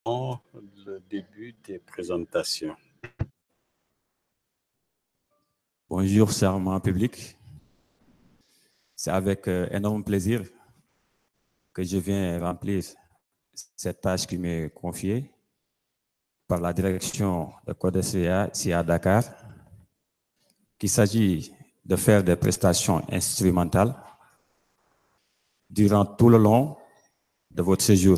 Le début des présentations. Bonjour, serment public. C'est avec énorme plaisir que je viens remplir cette tâche qui m'est confiée par la direction de CODESIA ici à Dakar, qu'il s'agit de faire des prestations instrumentales durant tout le long de votre séjour.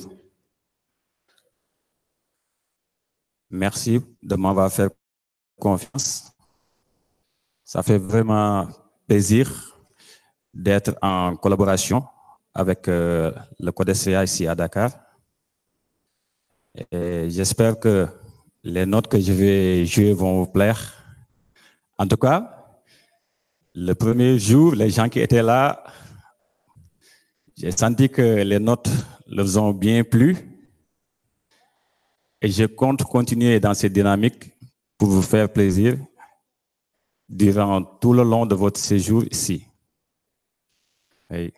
Merci de m'avoir fait confiance. Ça fait vraiment plaisir d'être en collaboration avec le CODESIA ici à Dakar. Et j'espère que les notes que je vais jouer vont vous plaire. En tout cas, le premier jour, les gens qui étaient là, j'ai senti que les notes leur ont bien plu. Et je compte continuer dans cette dynamique pour vous faire plaisir durant tout le long de votre séjour ici. Hey.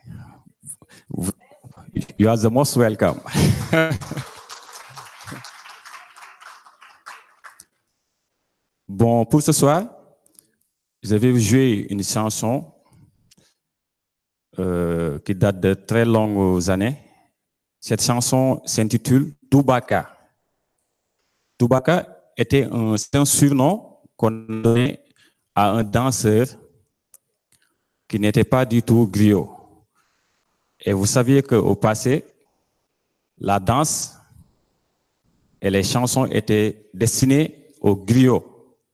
You are the most welcome. Bon, pour ce soir, je vais vous jouer une chanson qui date de très longues années. Cette chanson s'intitule Toubaka. Toubaka était un surnom qu'on donnait à un danseur qui n'était pas du tout griot. Et vous saviez qu'au passé, la danse et les chansons étaient destinées aux griots.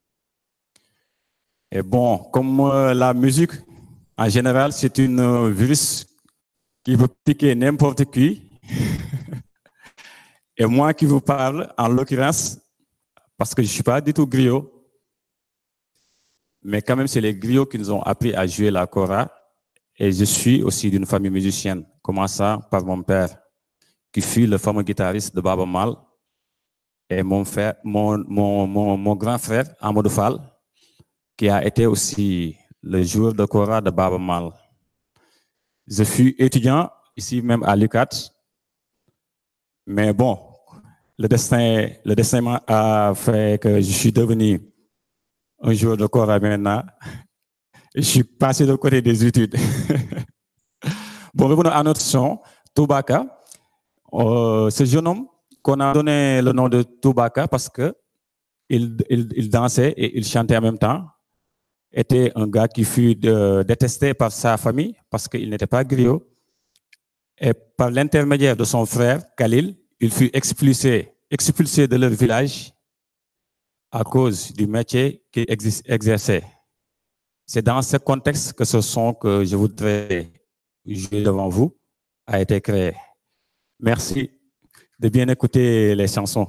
Et bon, comme la musique, en général, c'est un virus qui peut piquer n'importe qui. Et moi qui vous parle, en l'occurrence, parce que je ne suis pas du tout griot, mais quand même, c'est les griots qui nous ont appris à jouer la kora. Et je suis aussi d'une famille musicienne, commençant par mon père, qui fut le fameux guitariste de Baba Mal, et mon grand frère, Amadou Fall, qui a été aussi le joueur de kora de Baba Mal. Je fus étudiant ici même à l'UCAT, mais bon, le destin a fait que je suis devenu un joueur de kora maintenant. Je suis passé de côté des études. Bon, revenons à notre son, Toubaka. Ce jeune homme qu'on a donné le nom de Toubaka parce que il dansait et il chantait en même temps, était un gars qui fut détesté par sa famille parce qu'il n'était pas griot. Et par l'intermédiaire de son frère, Khalil, il fut expulsé de leur village à cause du métier qu'il exerçait. C'est dans ce contexte que ce son que je voudrais jouer devant vous a été créé. Merci de bien écouter les chansons.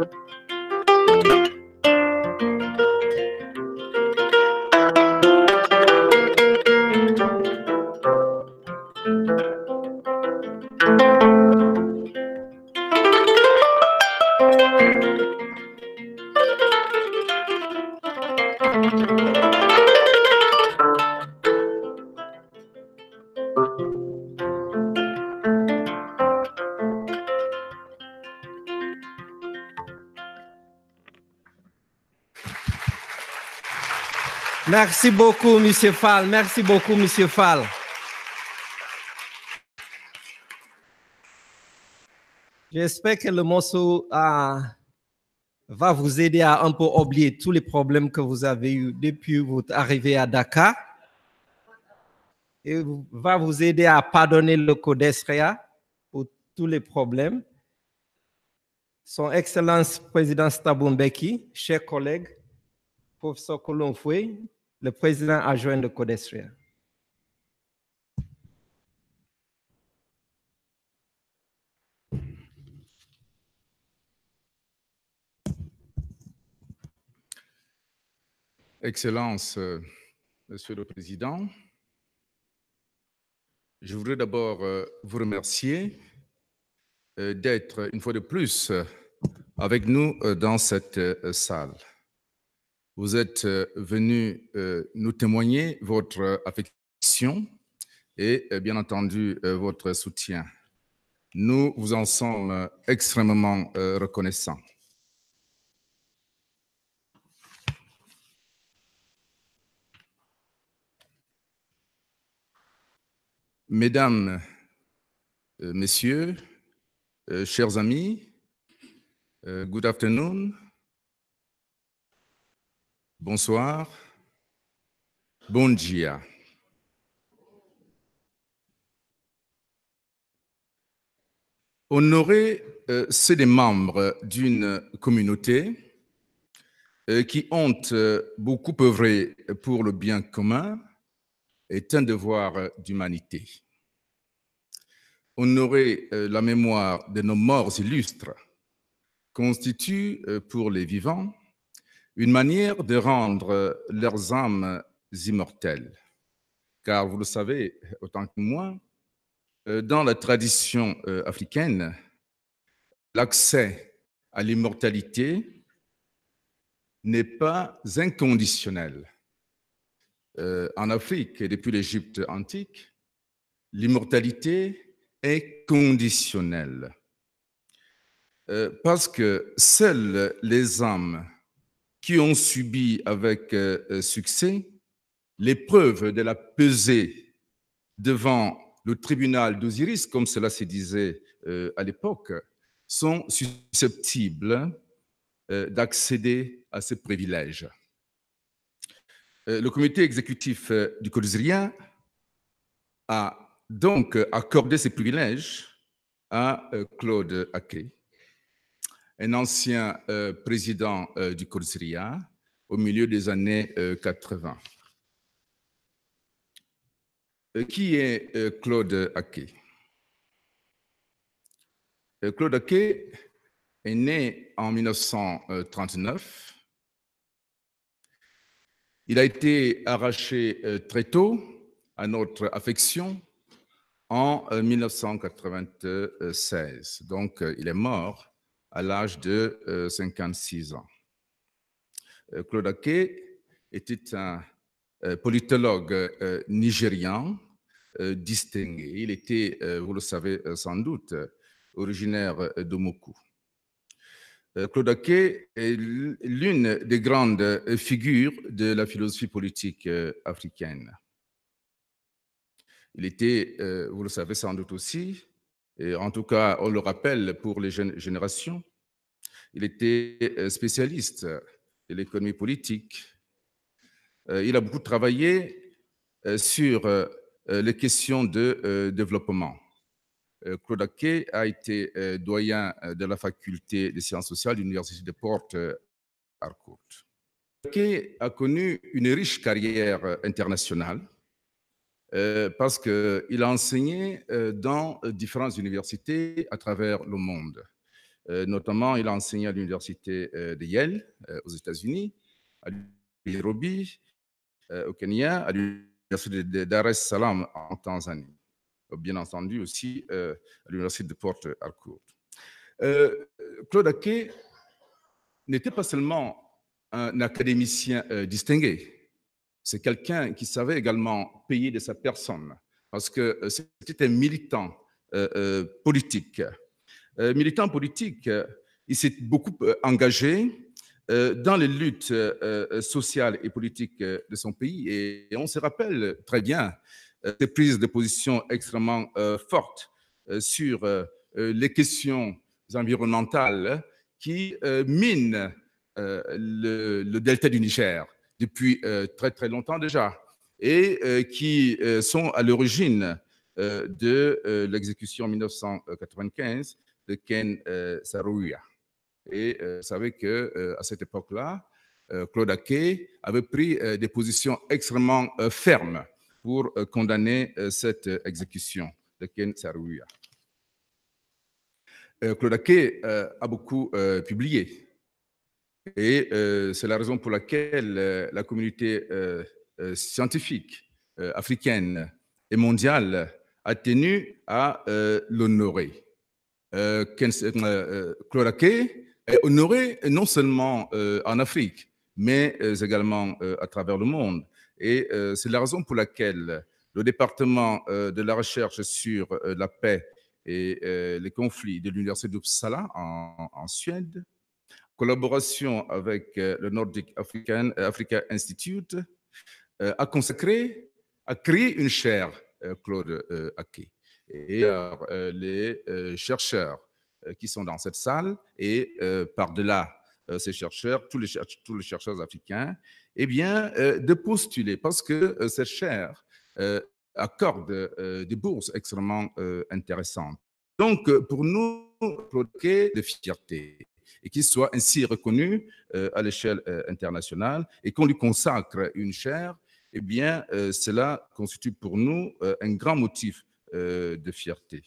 Merci beaucoup, M. Fall. Merci beaucoup, M. Fall. J'espère que le morceau va vous aider à un peu oublier tous les problèmes que vous avez eus depuis votre arrivée à Dakar et va vous aider à pardonner le CODESREA pour tous les problèmes. Son Excellence Président Thabo Mbeki, chers collègues, Professeur Kolonfoué, le président adjoint de CODESREA. Excellence, Monsieur le Président, je voudrais d'abord vous remercier d'être une fois de plus avec nous dans cette salle. Vous êtes venu nous témoigner votre affection et bien entendu votre soutien. Nous vous en sommes extrêmement reconnaissants. Mesdames, Messieurs, chers amis, good afternoon, bonsoir, bon dia. Honorer, c'est des membres d'une communauté qui ont beaucoup œuvré pour le bien commun est un devoir d'humanité. Honorer la mémoire de nos morts illustres constitue pour les vivants une manière de rendre leurs âmes immortelles. Car vous le savez autant que moi, dans la tradition africaine, l'accès à l'immortalité n'est pas inconditionnel. En Afrique et depuis l'Égypte antique, l'immortalité est conditionnelle. Parce que seules les âmes qui ont subi avec succès l'épreuve de la pesée devant le tribunal d'Osiris, comme cela se disait à l'époque, sont susceptibles d'accéder à ce privilège. Le comité exécutif du CODESREA a donc accordé ces privilèges à Claude Aké, un ancien président du CODESREA au milieu des années 80. Qui est Claude Aké? Claude Aké est né en 1939. Il a été arraché très tôt à notre affection en 1996. Donc, il est mort à l'âge de 56 ans. Claude Aké était un politologue nigérian distingué. Il était, vous le savez sans doute, originaire d'Omokou. Claude Aké est l'une des grandes figures de la philosophie politique africaine. Il était, vous le savez sans doute aussi, et en tout cas on le rappelle pour les jeunes générations, il était spécialiste de l'économie politique. Il a beaucoup travaillé sur les questions de développement. Claude Aké a été doyen de la faculté des sciences sociales de l'Université de Port Harcourt. Aké a connu une riche carrière internationale parce qu'il a enseigné dans différentes universités à travers le monde. Notamment, il a enseigné à l'université de Yale aux États-Unis, à Nairobi au Kenya, à l'université de Dar es Salaam en Tanzanie, bien entendu aussi à l'université de Port Harcourt. Claude Aké n'était pas seulement un académicien distingué, c'est quelqu'un qui savait également payer de sa personne, parce que c'était un militant politique. Militant politique, il s'est beaucoup engagé dans les luttes sociales et politiques de son pays, et on se rappelle très bien ses prises de position extrêmement fortes sur les questions environnementales qui minent le delta du Niger depuis très très longtemps déjà, et qui sont à l'origine de l'exécution en 1995 de Ken Saro-Wiwa. Et vous savez qu'à cette époque-là, Claude Aké avait pris des positions extrêmement fermes pour condamner cette exécution de Ken Saro-Wiwa. Claude Aké a beaucoup publié. Et c'est la raison pour laquelle la communauté scientifique africaine et mondiale a tenu à l'honorer. Claude Aké est honoré non seulement en Afrique, mais également à travers le monde. Et c'est la raison pour laquelle le département de la recherche sur la paix et les conflits de l'Université d'Uppsala en Suède, collaboration avec le Nordic Africa Institute, a créé une chaire Claude Aké. Et les chercheurs qui sont dans cette salle et par-delà ces chercheurs, tous les chercheurs africains, eh bien, de postuler, parce que cette chaire accorde des bourses extrêmement intéressantes. Donc, pour nous, Claude Aké, de fierté, et qu'il soit ainsi reconnu à l'échelle internationale et qu'on lui consacre une chaire, eh bien, cela constitue pour nous un grand motif de fierté.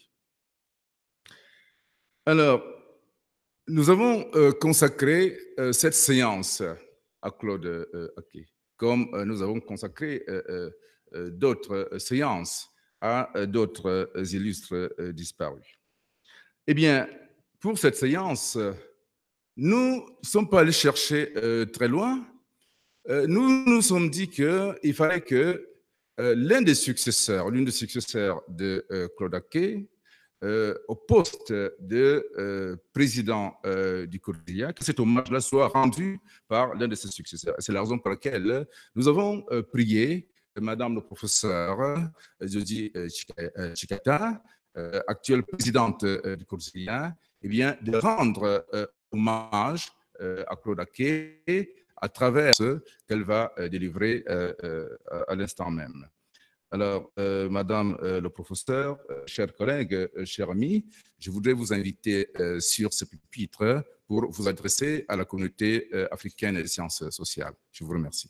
Alors, nous avons consacré cette séance à Claude Aké, comme nous avons consacré d'autres séances à d'autres illustres disparus. Eh bien, pour cette séance, nous ne sommes pas allés chercher très loin. Nous nous sommes dit qu'il fallait que l'une des successeurs de Claude Aké, au poste de président du CODIA, que cet hommage-là soit rendu par l'un de ses successeurs. C'est la raison pour laquelle nous avons prié Madame le professeur Jody Chikata, actuelle présidente du CODIA, eh bien, de rendre hommage à Claude Aké à travers ce qu'elle va délivrer à l'instant même. Alors, Madame le professeur, chers collègues, chers amis, je voudrais vous inviter sur ce pupitre pour vous adresser à la communauté africaine des sciences sociales. Je vous remercie.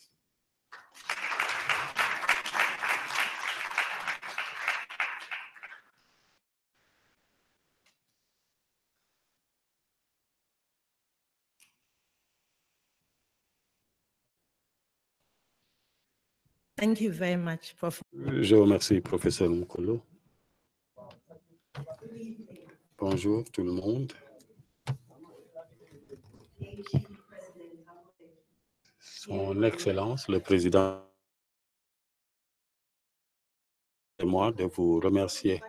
Thank you very much, Prof. Je vous remercie, professeur Mokolo. Bonjour tout le monde. Son Excellence, le président, et moi de vous remercier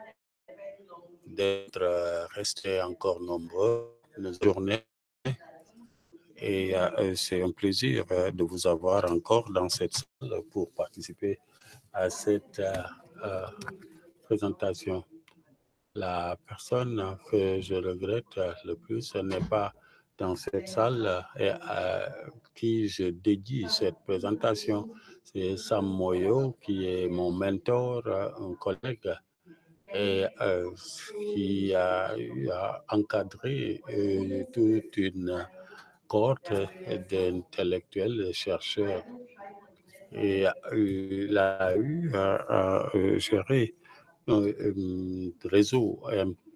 d'être restés encore nombreux nos journées. Et c'est un plaisir de vous avoir encore dans cette salle pour participer à cette présentation. La personne que je regrette le plus n'est pas dans cette salle et à qui je dédie cette présentation. C'est Sam Moyo, qui est mon mentor, un collègue, et qui a encadré toute une cohorte d'intellectuels, de chercheurs. Et il a eu à gérer un réseau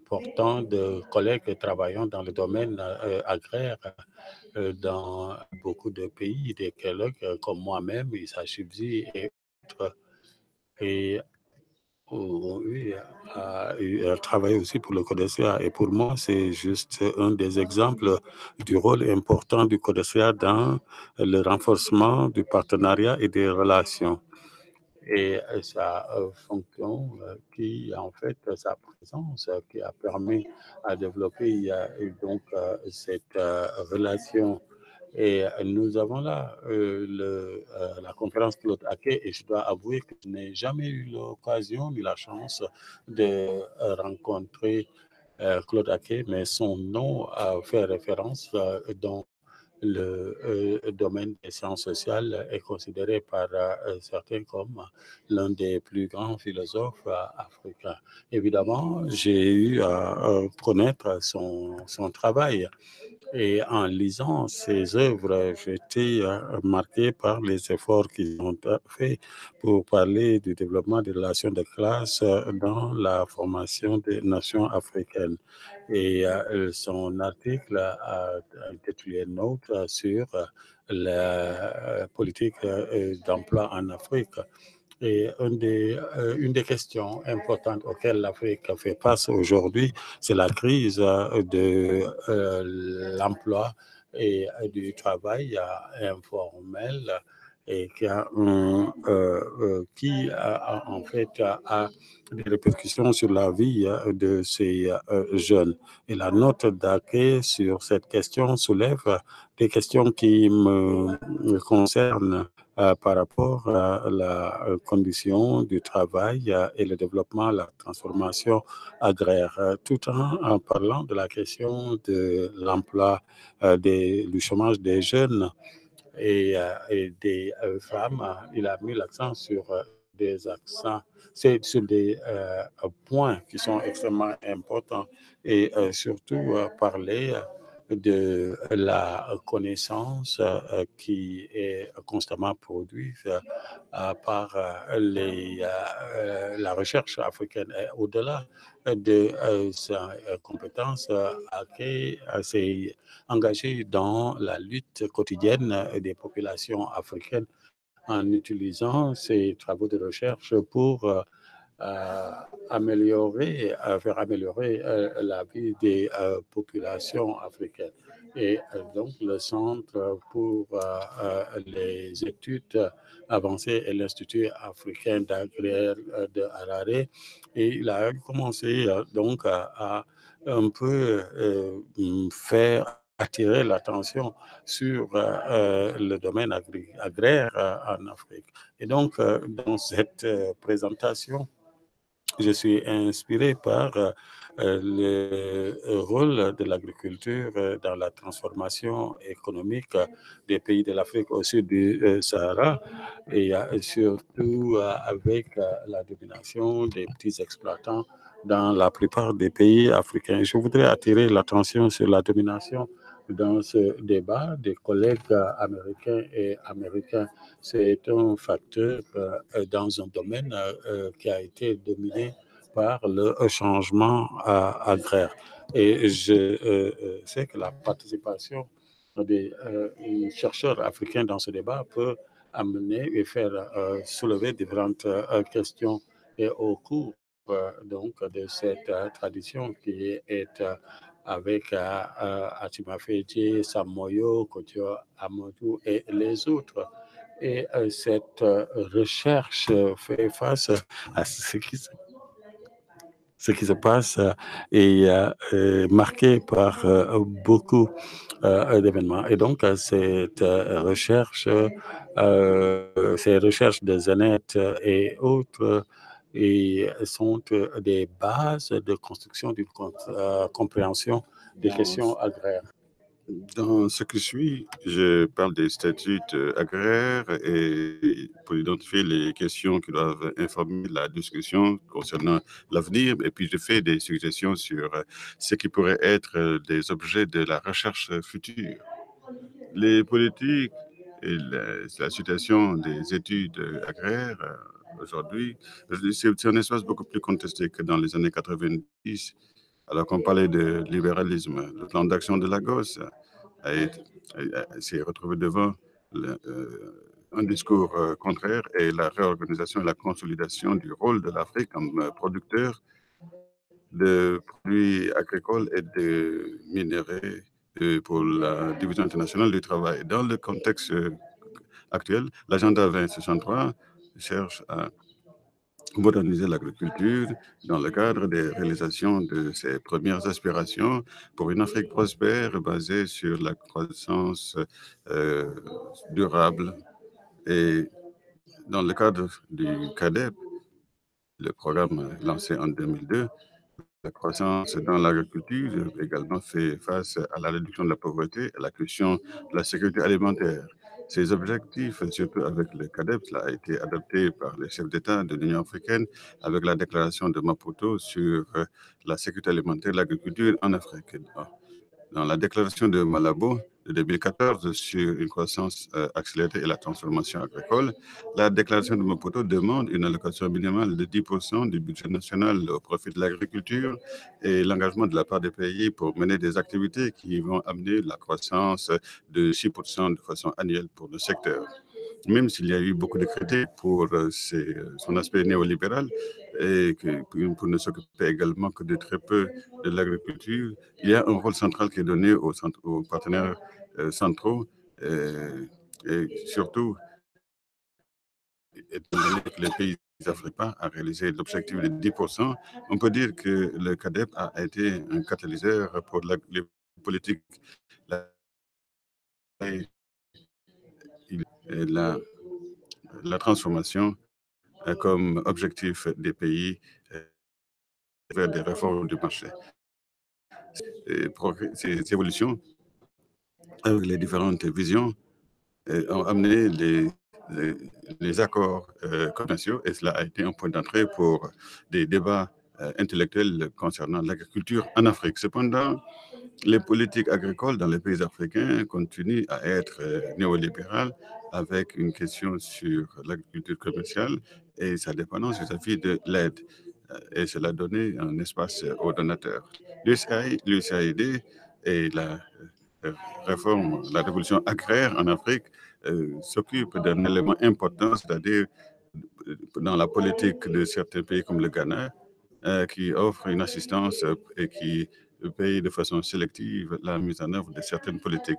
important de collègues travaillant dans le domaine agraire dans beaucoup de pays, des collègues comme moi-même, Issa Chibzi et autres, et ont eu à travailler aussi pour le CODESIA. Et pour moi, c'est juste un des exemples du rôle important du CODESIA dans le renforcement du partenariat et des relations. Et sa fonction qui, en fait, sa présence qui a permis à développer donc cette relation. Et nous avons là la conférence Claude Aké, et je dois avouer que je n'ai jamais eu l'occasion ni la chance de rencontrer Claude Aké, mais son nom fait référence dans le domaine des sciences sociales est considéré par certains comme l'un des plus grands philosophes africains. Évidemment, j'ai eu à connaître son travail. Et en lisant ses œuvres, j'étais marqué par les efforts qu'ils ont faits pour parler du développement des relations de classe dans la formation des nations africaines. Et son article a intitulé Note sur la politique d'emploi en Afrique. Et une des questions importantes auxquelles l'Afrique fait face aujourd'hui, c'est la crise de l'emploi et du travail informel et qui en fait a des répercussions sur la vie de ces jeunes. Et la note d'Aké sur cette question soulève des questions qui me concernent par rapport à la condition du travail et le développement, la transformation agraire, tout en parlant de la question de l'emploi, du chômage des jeunes et des femmes. Il a mis l'accent sur sur des points qui sont extrêmement importants et surtout parler de la connaissance qui est constamment produite par la recherche africaine. Au-delà de sa compétence, Aké s'est engagé dans la lutte quotidienne des populations africaines en utilisant ses travaux de recherche pour faire améliorer la vie des populations africaines. Et donc, le Centre pour les études avancées et l'Institut africain d'agraire de Harare, et il a commencé donc à un peu faire attirer l'attention sur le domaine agraire en Afrique. Et donc, dans cette présentation, je suis inspiré par le rôle de l'agriculture dans la transformation économique des pays de l'Afrique au sud du Sahara et surtout avec la domination des petits exploitants dans la plupart des pays africains. Je voudrais attirer l'attention sur la domination dans ce débat des collègues américains et américains. C'est un facteur dans un domaine qui a été dominé par le changement agraire. Et je sais que la participation des chercheurs africains dans ce débat peut amener et faire soulever différentes questions. Et au cours donc de cette tradition qui est avec Atima Feti, Samoyo, Kotio Amadou et les autres. Et cette recherche fait face à ce qui se passe est marqué par beaucoup d'événements. Et donc, ces recherches de Zenet et autres et sont des bases de construction d'une compréhension des questions agraires. Dans ce qui suit, je parle des statuts agraires et pour identifier les questions qui doivent informer la discussion concernant l'avenir. Et puis, je fais des suggestions sur ce qui pourrait être des objets de la recherche future. Les politiques et la situation des études agraires aujourd'hui, c'est un espace beaucoup plus contesté que dans les années 90. Alors qu'on parlait de libéralisme, le plan d'action de Lagos s'est retrouvé devant un discours contraire et la réorganisation et la consolidation du rôle de l'Afrique comme producteur de produits agricoles et de minerais pour la Division internationale du travail. Dans le contexte actuel, l'agenda 2063 cherche à moderniser l'agriculture dans le cadre des réalisations de ses premières aspirations pour une Afrique prospère basée sur la croissance durable. Et dans le cadre du CADEP, le programme lancé en 2002, la croissance dans l'agriculture également fait face à la réduction de la pauvreté et à la question de la sécurité alimentaire. Ces objectifs, surtout avec le CADEP, cela a été adopté par les chefs d'État de l'Union africaine avec la déclaration de Maputo sur la sécurité alimentaire et l'agriculture en Afrique. Dans la déclaration de Malabo de 2014 sur une croissance accélérée et la transformation agricole, la déclaration de Maputo demande une allocation minimale de 10% du budget national au profit de l'agriculture et l'engagement de la part des pays pour mener des activités qui vont amener la croissance de 6% de façon annuelle pour le secteur. Même s'il y a eu beaucoup de critiques pour son aspect néolibéral et pour ne s'occuper également que de très peu de l'agriculture, il y a un rôle central qui est donné aux partenaires centraux et surtout, étant donné que les pays africains ont réalisé l'objectif de 10%, on peut dire que le CADEP a été un catalyseur pour les politiques. La transformation comme objectif des pays vers des réformes du marché. Ces évolutions, avec les différentes visions, ont amené les accords commerciaux et cela a été un point d'entrée pour des débats intellectuels concernant l'agriculture en Afrique. Cependant, les politiques agricoles dans les pays africains continuent à être néolibérales avec une question sur l'agriculture commerciale et sa dépendance vis-à-vis de l'aide. Et cela a donné un espace aux donateurs. L'USAID et la réforme, la révolution agraire en Afrique s'occupe d'un élément important, c'est-à-dire dans la politique de certains pays comme le Ghana, qui offre une assistance et qui paye de façon sélective la mise en œuvre de certaines politiques.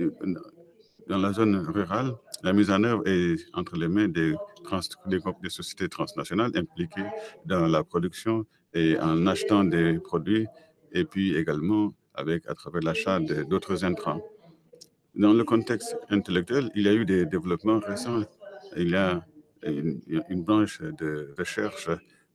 Dans la zone rurale, la mise en œuvre est entre les mains des sociétés transnationales impliquées dans la production et en achetant des produits et puis également à travers l'achat d'autres intrants. Dans le contexte intellectuel, il y a eu des développements récents. Il y a une branche de recherche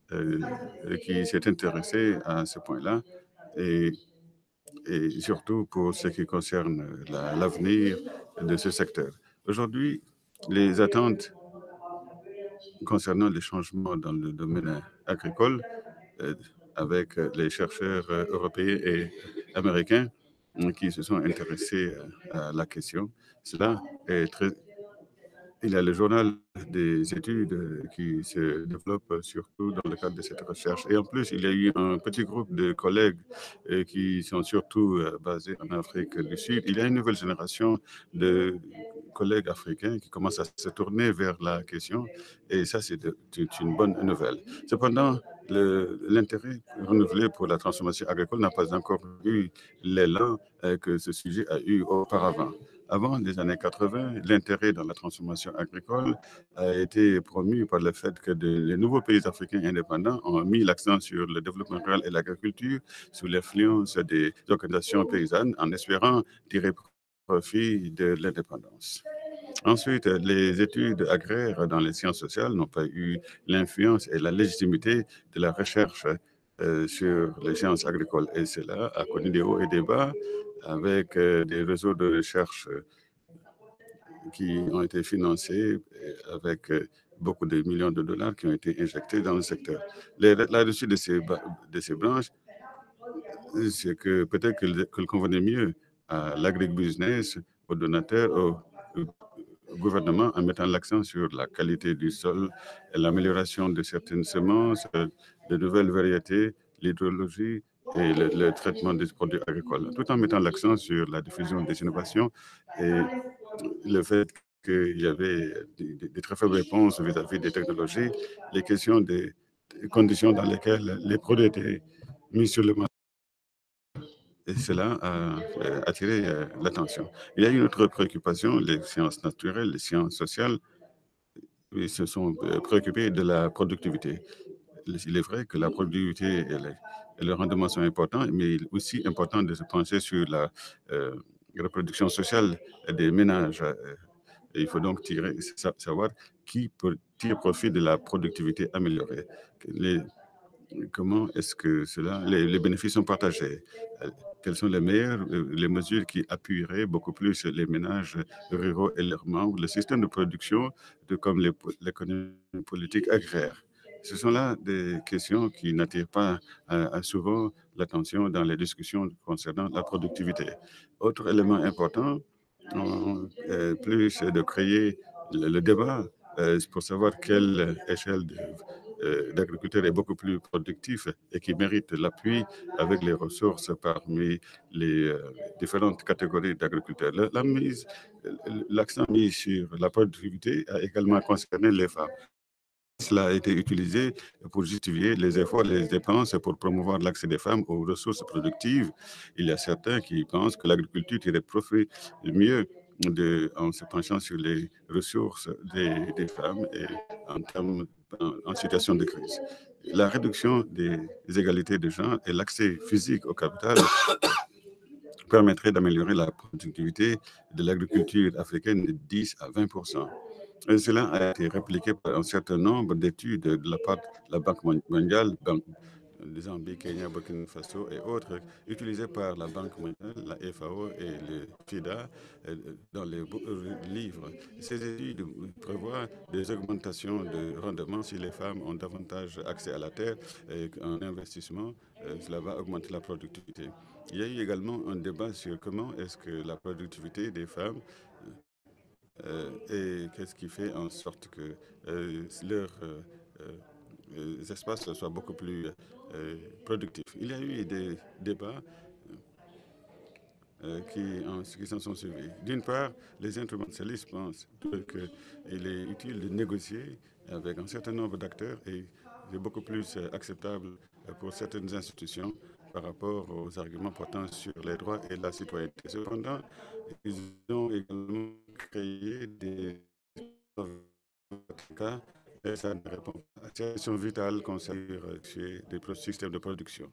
qui s'est intéressée à ce point-là et surtout pour ce qui concerne l'avenir de ce secteur. Aujourd'hui, les attentes concernant les changements dans le domaine agricole avec les chercheurs européens et américains qui se sont intéressés à la question. Cela est très... Il y a le journal des études qui se développe surtout dans le cadre de cette recherche. Et en plus, il y a eu un petit groupe de collègues qui sont surtout basés en Afrique du Sud. Il y a une nouvelle génération de collègues africains qui commencent à se tourner vers la question. Et ça, c'est une bonne nouvelle. Cependant, l'intérêt renouvelé pour la transformation agricole n'a pas encore eu l'élan que ce sujet a eu auparavant. Avant les années 80, l'intérêt dans la transformation agricole a été promu par le fait que les nouveaux pays africains indépendants ont mis l'accent sur le développement rural et l'agriculture sous l'influence des organisations paysannes en espérant tirer profit de l'indépendance. Ensuite, les études agraires dans les sciences sociales n'ont pas eu l'influence et la légitimité de la recherche sur les sciences agricoles. Et cela a connu des hauts et des bas avec des réseaux de recherche qui ont été financés avec beaucoup de millions de dollars qui ont été injectés dans le secteur. Là-dessus de ces branches, c'est que peut-être qu'il convenait mieux à l'agribusiness, aux donateurs, au gouvernement en mettant l'accent sur la qualité du sol, l'amélioration de certaines semences, de nouvelles variétés, l'hydrologie et le traitement des produits agricoles, tout en mettant l'accent sur la diffusion des innovations et le fait qu'il y avait des très faibles réponses vis-à-vis des technologies, les questions des conditions dans lesquelles les produits étaient mis sur le marché. Et cela a attiré l'attention. Il y a une autre préoccupation, les sciences naturelles, les sciences sociales, ils se sont préoccupés de la productivité. Il est vrai que la productivité et le rendement sont importants, mais il est aussi important de se pencher sur la reproduction sociale des ménages. Il faut donc savoir qui peut tirer profit de la productivité améliorée. Comment est-ce que les bénéfices sont partagés? Quelles sont les mesures qui appuieraient beaucoup plus les ménages ruraux et leurs membres, le système de production, comme l'économie politique agraire? Ce sont là des questions qui n'attirent pas souvent l'attention dans les discussions concernant la productivité. Autre élément important, plus de créer le débat pour savoir quelle échelle d'agriculteurs est beaucoup plus productif et qui mérite l'appui avec les ressources parmi les différentes catégories d'agriculteurs. L'accent mis sur la productivité a également concerné les femmes. Cela a été utilisé pour justifier les efforts, les dépenses pour promouvoir l'accès des femmes aux ressources productives. Il y a certains qui pensent que l'agriculture tirait profit mieux en se penchant sur les ressources des femmes et en situation de crise. La réduction des inégalités de genre et l'accès physique au capital permettrait d'améliorer la productivité de l'agriculture africaine de 10 à 20%. Et cela a été répliqué par un certain nombre d'études de la part de la Banque mondiale, de Zambie, Kenya, Burkina Faso et autres, utilisées par la Banque mondiale, la FAO et le FIDA dans les livres. Ces études prévoient des augmentations de rendement si les femmes ont davantage accès à la terre et en investissement, cela va augmenter la productivité. Il y a eu également un débat sur comment est-ce que la productivité des femmes et qu'est-ce qui fait en sorte que leurs espaces soient beaucoup plus productifs. Il y a eu des débats qui s'en sont suivis. D'une part, les instrumentalistes pensent qu'il est utile de négocier avec un certain nombre d'acteurs et c'est beaucoup plus acceptable pour certaines institutions par rapport aux arguments portant sur les droits et la citoyenneté. Cependant, ils ont également créé des cas et ça ne répond pas à la situation vitale concernant des systèmes de production.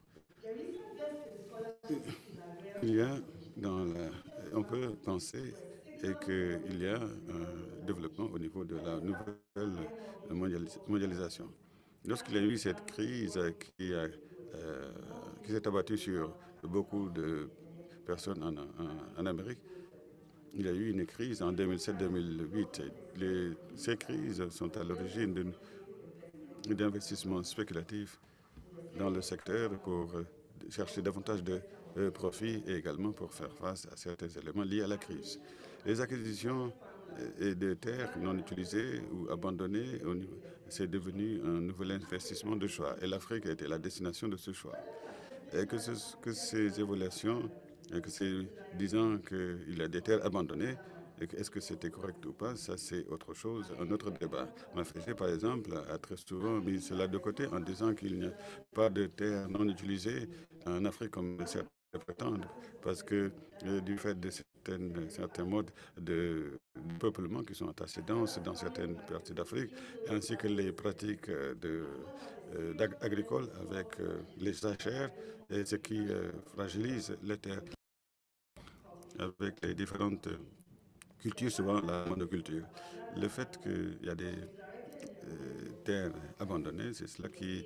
Il y a on peut penser qu'il y a un développement au niveau de la nouvelle mondialisation. Lorsqu'il y a eu cette crise qui s'est abattue sur beaucoup de personnes en Amérique, il y a eu une crise en 2007-2008. Ces crises sont à l'origine d'investissements spéculatifs dans le secteur pour chercher davantage de profits et également pour faire face à certains éléments liés à la crise. Les acquisitions de terres non utilisées ou abandonnées, c'est devenu un nouvel investissement de choix et l'Afrique a été la destination de ce choix. Et que ces évaluations, disant qu'il y a des terres abandonnées, est-ce que c'était correct ou pas, ça c'est autre chose, un autre débat. Maféché, par exemple, a très souvent mis cela de côté en disant qu'il n'y a pas de terres non utilisées en Afrique comme certains prétendent, parce que du fait de certains modes de peuplement qui sont assez denses dans certaines parties d'Afrique, ainsi que les pratiques agricoles avec les jachères, et ce qui fragilise les terres avec les différentes culture, souvent la monoculture. Le fait qu'il y a des terres abandonnées, c'est cela qui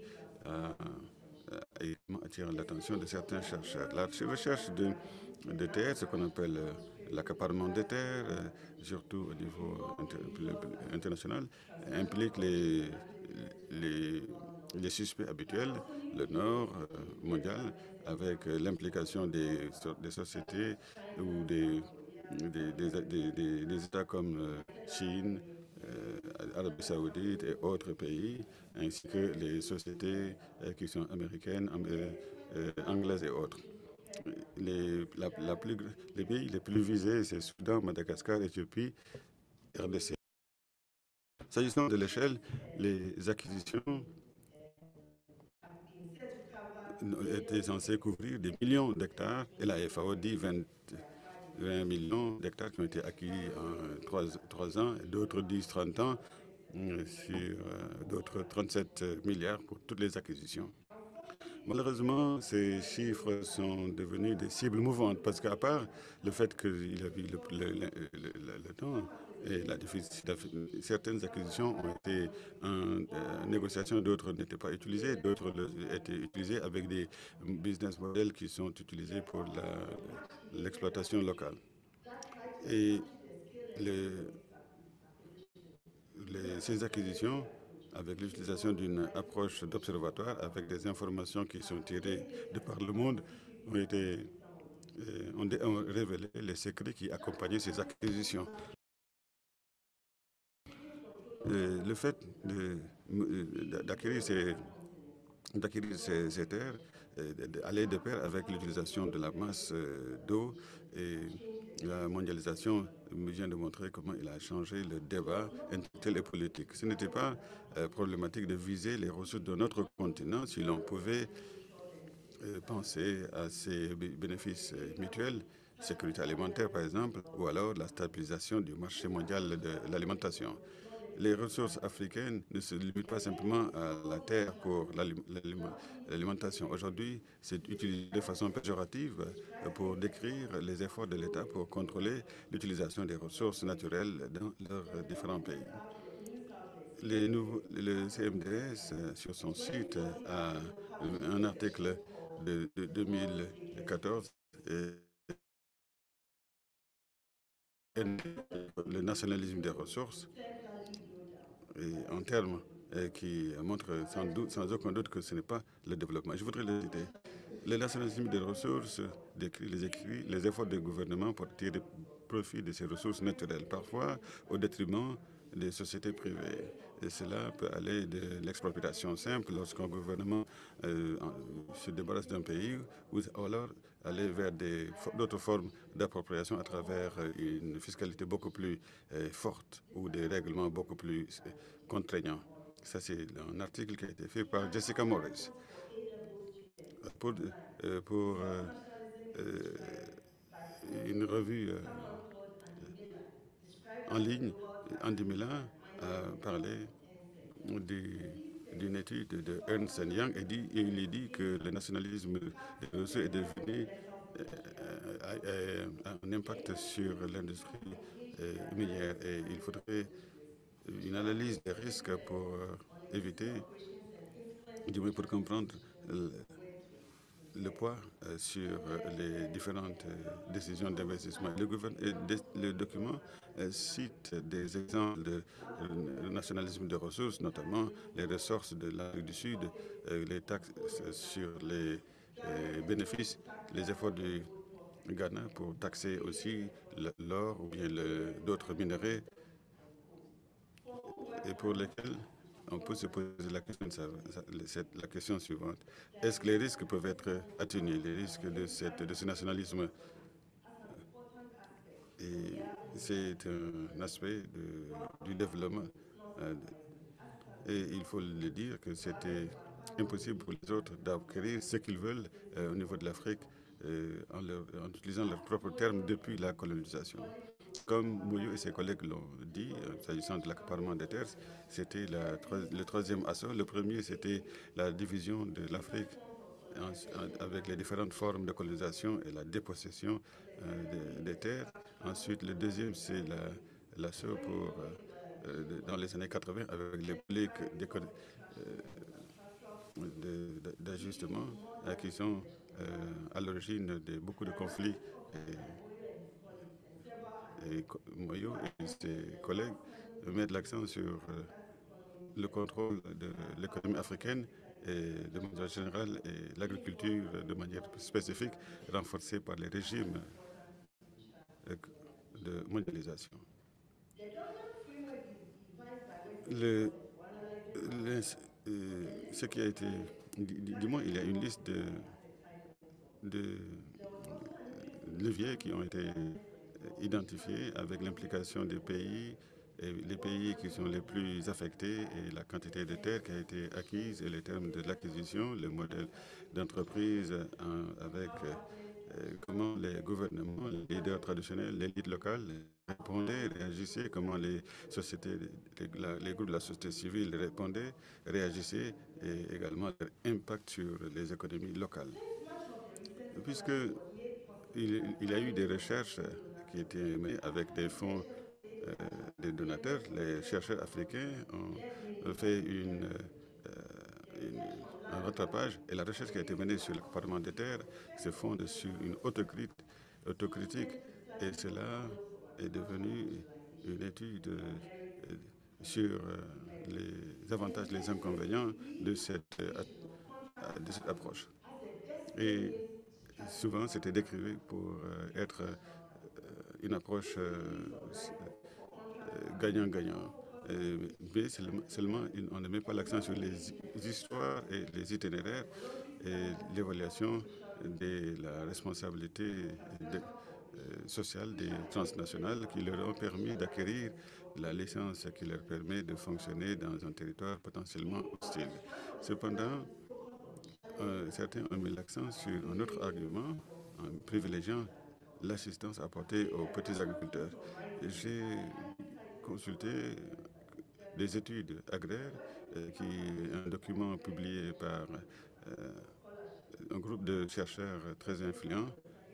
attire l'attention de certains chercheurs. La recherche de terres, ce qu'on appelle l'accaparement des terres, surtout au niveau international, implique les suspects habituels, le Nord mondial, avec l'implication des sociétés ou des États comme Chine, Arabie Saoudite et autres pays, ainsi que les sociétés qui sont américaines, anglaises et autres. Les pays les plus visés, c'est Soudan, Madagascar, Éthiopie, RDC. S'agissant de l'échelle, les acquisitions étaient censées couvrir des millions d'hectares et la FAO dit 20 millions d'hectares qui ont été acquis en 3 ans, d'autres disent 30 ans, sur d'autres 37 milliards pour toutes les acquisitions. Malheureusement, ces chiffres sont devenus des cibles mouvantes parce qu'à part le fait qu'il y a eu le temps et la difficulté, certaines acquisitions ont été en négociation, d'autres n'étaient pas utilisées, d'autres étaient utilisées avec des business models qui sont utilisés pour l'exploitation locale. Et ces acquisitions, avec l'utilisation d'une approche d'observatoire, avec des informations qui sont tirées de par le monde, ont révélé les secrets qui accompagnaient ces acquisitions. Le fait d'acquérir ces terres allait de pair avec l'utilisation de la masse d'eau, et la mondialisation vient de montrer comment il a changé le débat intellectuel et politique. Ce n'était pas problématique de viser les ressources de notre continent si l'on pouvait penser à ces bénéfices mutuels, sécurité alimentaire par exemple, ou alors la stabilisation du marché mondial de l'alimentation. Les ressources africaines ne se limitent pas simplement à la terre pour l'alimentation. Aujourd'hui, c'est utilisé de façon péjorative pour décrire les efforts de l'État pour contrôler l'utilisation des ressources naturelles dans leurs différents pays. Le CMDS, sur son site, a un article de 2014 le nationalisme des ressources, et en termes qui montrent sans aucun doute que ce n'est pas le développement. Je voudrais le citer. Le nationalisme des ressources décrit les efforts des gouvernements pour tirer profit de ces ressources naturelles, parfois au détriment des sociétés privées. Et cela peut aller de l'expropriation simple lorsqu'un gouvernement se débarrasse d'un pays, ou alors aller vers d'autres formes d'appropriation à travers une fiscalité beaucoup plus forte ou des règlements beaucoup plus contraignants. Ça, c'est un article qui a été fait par Jessica Morris. Pour une revue en ligne, Andy Millar a parlé d'une étude de Ernst Young et il dit que le nationalisme des ressources est devenu a un impact sur l'industrie minière, et il faudrait une analyse des risques pour éviter, du moins pour comprendre le poids sur les différentes décisions d'investissement. Le document cite des exemples de nationalisme de ressources, notamment les ressources de l'Afrique du Sud, les taxes sur les bénéfices, les efforts du Ghana pour taxer aussi l'or ou bien d'autres minerais, et pour lesquels on peut se poser la question suivante. Est-ce que les risques peuvent être atténués, les risques de ce nationalisme? Et c'est un aspect du développement. Et il faut le dire que c'était impossible pour les autres d'acquérir ce qu'ils veulent au niveau de l'Afrique en utilisant leurs propres termes depuis la colonisation. Comme Mouyou et ses collègues l'ont dit, s'agissant de l'accaparement des terres, c'était le troisième assaut. Le premier, c'était la division de l'Afrique avec les différentes formes de colonisation et la dépossession des terres. Ensuite, le deuxième, c'est l'assaut dans les années 80 avec les politiques d'ajustement qui sont à l'origine de beaucoup de conflits. Et Moyo et ses collègues mettent l'accent sur le contrôle de l'économie africaine et de manière générale et l'agriculture de manière spécifique, renforcée par les régimes de mondialisation. ce qui a été, du moins, il y a une liste de leviers qui ont été identifiés avec l'implication des pays, et les pays qui sont les plus affectés et la quantité de terres qui a été acquise et les termes de l'acquisition, le modèle d'entreprise avec comment les gouvernements, les leaders traditionnels, l'élite locale répondaient, réagissaient, comment les sociétés, les groupes de la société civile répondaient, réagissaient, et également leur impact sur les économies locales. Puisque il y a eu des recherches qui étaient menées avec des fonds des donateurs, les chercheurs africains ont fait un rattrapage, et la recherche qui a été menée sur le comportement des terres se fonde sur une autocritique, et cela est devenu une étude sur les avantages, les inconvénients de cette approche. Et souvent, c'était décrit pour être une approche gagnant-gagnant. Mais seulement, on ne met pas l'accent sur les histoires et les itinéraires et l'évaluation de la responsabilité sociale des transnationales qui leur ont permis d'acquérir la licence qui leur permet de fonctionner dans un territoire potentiellement hostile. Cependant, certains ont mis l'accent sur un autre argument en privilégiant l'assistance apportée aux petits agriculteurs. J'ai consulté des études agraires, un document publié par un groupe de chercheurs très influents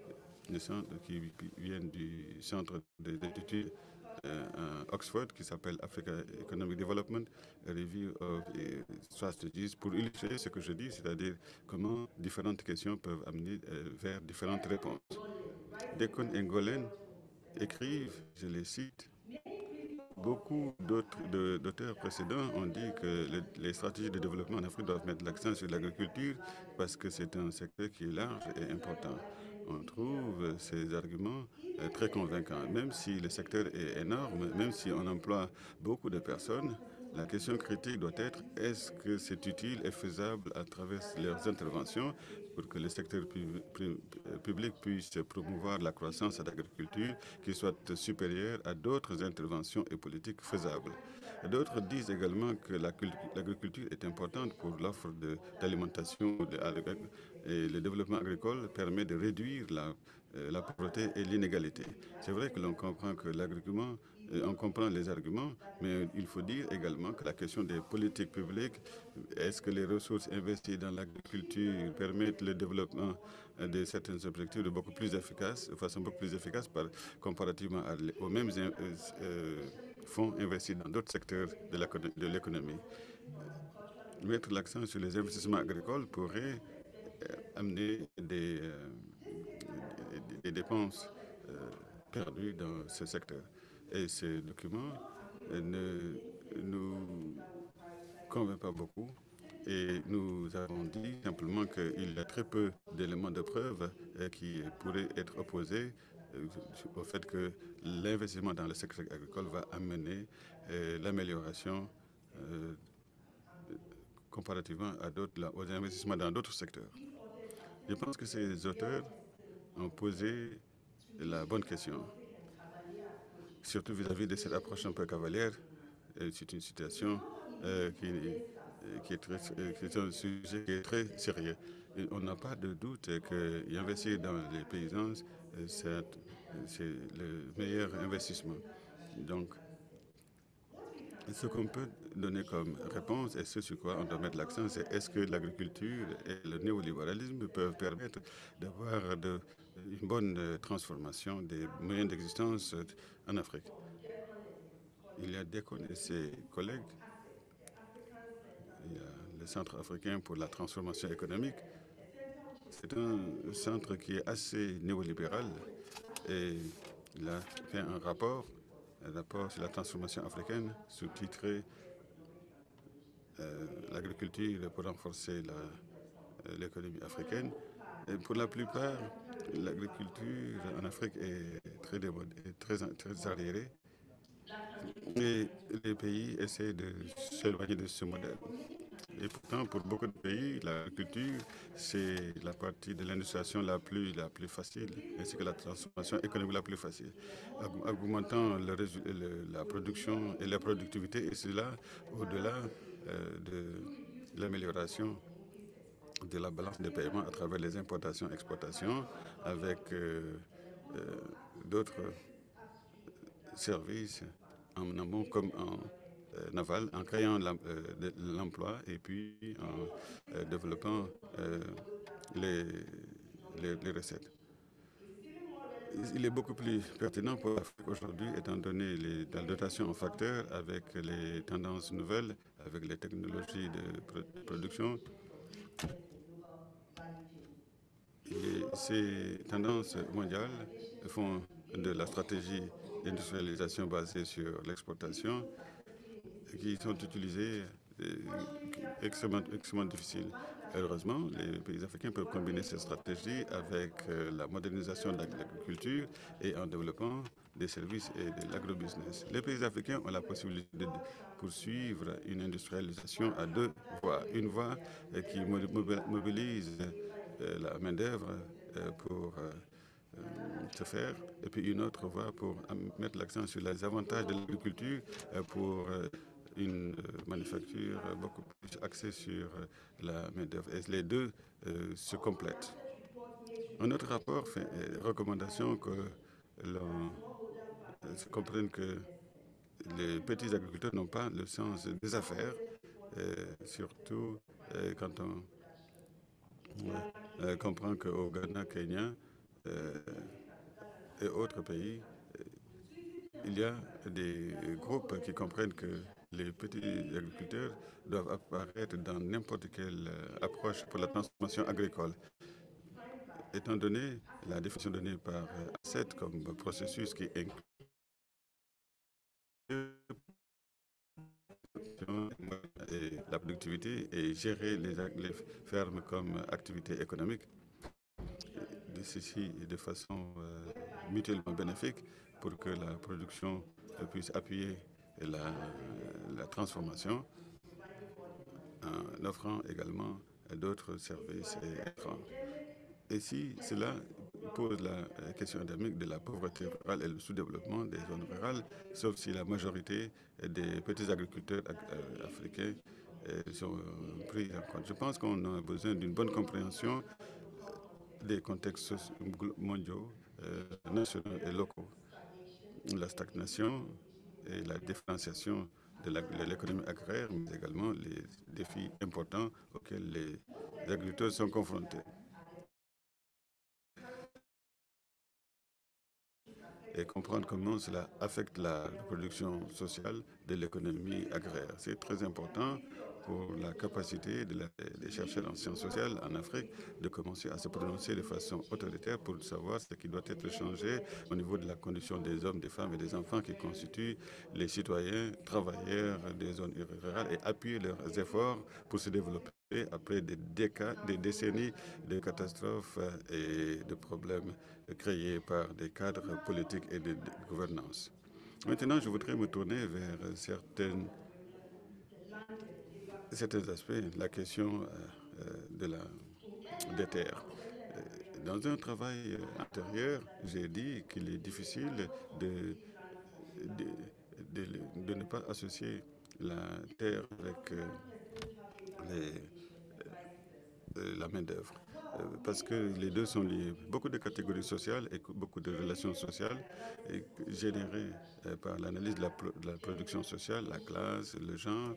qui viennent du centre d'études à Oxford qui s'appelle Africa Economic Development, a Review of Strategies, pour illustrer ce que je dis, c'est-à-dire comment différentes questions peuvent amener vers différentes réponses. Deacon et Ngolen écrivent, je les cite, beaucoup d'auteurs précédents ont dit que les stratégies de développement en Afrique doivent mettre l'accent sur l'agriculture parce que c'est un secteur qui est large et important. On trouve ces arguments très convaincants. Même si le secteur est énorme, même si on emploie beaucoup de personnes, la question critique doit être est-ce que c'est utile et faisable à travers leurs interventions pour que le secteur public puisse promouvoir la croissance de l'agriculture qui soit supérieure à d'autres interventions et politiques faisables. D'autres disent également que l'agriculture est importante pour l'offre d'alimentation et le développement agricole permet de réduire la pauvreté et l'inégalité. C'est vrai que l'on comprend que l'argument, on comprend les arguments, mais il faut dire également que la question des politiques publiques, est-ce que les ressources investies dans l'agriculture permettent le développement de certains objectifs de façon beaucoup plus efficace comparativement aux mêmes fonds investis dans d'autres secteurs de l'économie. Mettre l'accent sur les investissements agricoles pourrait amener des dépenses perdues dans ce secteur. Et ce document ne nous convainc pas beaucoup. Et nous avons dit simplement qu'il y a très peu d'éléments de preuve qui pourraient être opposés au fait que l'investissement dans le secteur agricole va amener l'amélioration comparativement aux investissements dans d'autres secteurs. Je pense que ces auteurs ont posé la bonne question, surtout vis-à-vis de cette approche un peu cavalière. C'est une situation qui est un sujet qui est très sérieux. Et on n'a pas de doute qu'investir dans les paysans, c'est le meilleur investissement. Donc, ce qu'on peut donner comme réponse et ce sur quoi on doit mettre l'accent, c'est est-ce que l'agriculture et le néolibéralisme peuvent permettre d'avoir une bonne transformation des moyens d'existence en Afrique. Il y a Deacon et ses collègues. Il y a le Centre africain pour la transformation économique. C'est un centre qui est assez néolibéral et il a fait un rapport sur la transformation africaine sous-titré l'agriculture pour renforcer l'économie africaine. Et pour la plupart, l'agriculture en Afrique est très arriérée. Et les pays essaient de s'éloigner de ce modèle. Et pourtant, pour beaucoup de pays, l'agriculture, c'est la partie de l'industrialisation la plus facile, ainsi que la transformation économique la plus facile, augmentant la production et la productivité, et cela au-delà de l'amélioration de la balance des paiements à travers les importations-exportations, avec d'autres services en amont comme en aval, en créant l'emploi et puis en développant les recettes. Il est beaucoup plus pertinent pour l'Afrique aujourd'hui, étant donné la dotation en facteurs avec les tendances nouvelles, avec les technologies de production. Et ces tendances mondiales font de la stratégie d'industrialisation basée sur l'exportation qui sont utilisées extrêmement difficiles. Heureusement, les pays africains peuvent combiner ces stratégies avec la modernisation de l'agriculture et en développant des services et de l'agrobusiness. Les pays africains ont la possibilité de poursuivre une industrialisation à deux voies. Une voie qui mobilise la main-d'œuvre pour se faire, et puis une autre voie pour mettre l'accent sur les avantages de l'agriculture pour une manufacture beaucoup plus axée sur la main-d'œuvre. Et les deux se complètent. Un autre rapport fait recommandation que l'on comprenne que les petits agriculteurs n'ont pas le sens des affaires, surtout quand on comprend qu'au Ghana, Kenya et autres pays, il y a des groupes qui comprennent que les petits agriculteurs doivent apparaître dans n'importe quelle approche pour la transformation agricole. Étant donné la définition donnée par ACET comme processus qui inclut la productivité et gérer les fermes comme activité économique, ceci de façon mutuellement bénéfique pour que la production puisse appuyer la transformation en offrant également d'autres services et écrans. Et si cela pose la question endémique de la pauvreté rurale et le sous-développement des zones rurales, sauf si la majorité des petits agriculteurs africains sont pris en compte. Je pense qu'on a besoin d'une bonne compréhension des contextes mondiaux, nationaux et locaux. La stagnation et la différenciation de l'économie agraire, mais également les défis importants auxquels les agriculteurs sont confrontés. Et comprendre comment cela affecte la reproduction sociale de l'économie agraire. C'est très important pour la capacité des chercheurs en sciences sociales en Afrique de commencer à se prononcer de façon autoritaire pour savoir ce qui doit être changé au niveau de la condition des hommes, des femmes et des enfants qui constituent les citoyens travailleurs des zones rurales et appuyer leurs efforts pour se développer après des décennies de catastrophes et de problèmes créés par des cadres politiques et de gouvernance. Maintenant, je voudrais me tourner vers certains aspects, la question des terres. Dans un travail antérieur, j'ai dit qu'il est difficile de ne pas associer la terre avec la main-d'œuvre, parce que les deux sont liés. Beaucoup de catégories sociales et beaucoup de relations sociales générées par l'analyse de la production sociale, la classe, le genre,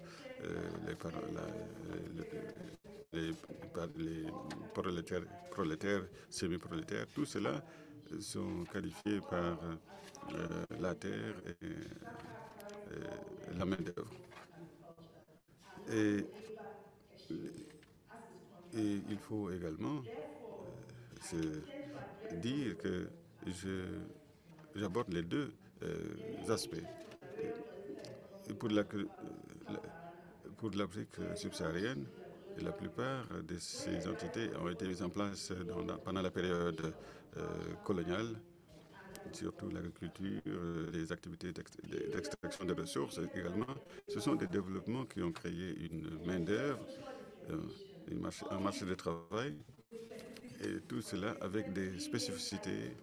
les prolétaires, semi-prolétaires, tout cela sont qualifiés par la terre et la main-d'œuvre. Et il faut également se dire que j'aborde les deux aspects. Et pour l'Afrique subsaharienne, la plupart de ces entités ont été mises en place pendant la période coloniale surtout l'agriculture, les activités d'extraction de ressources également. Ce sont des développements qui ont créé une main-d'œuvre, un marché de travail, et tout cela avec des spécificités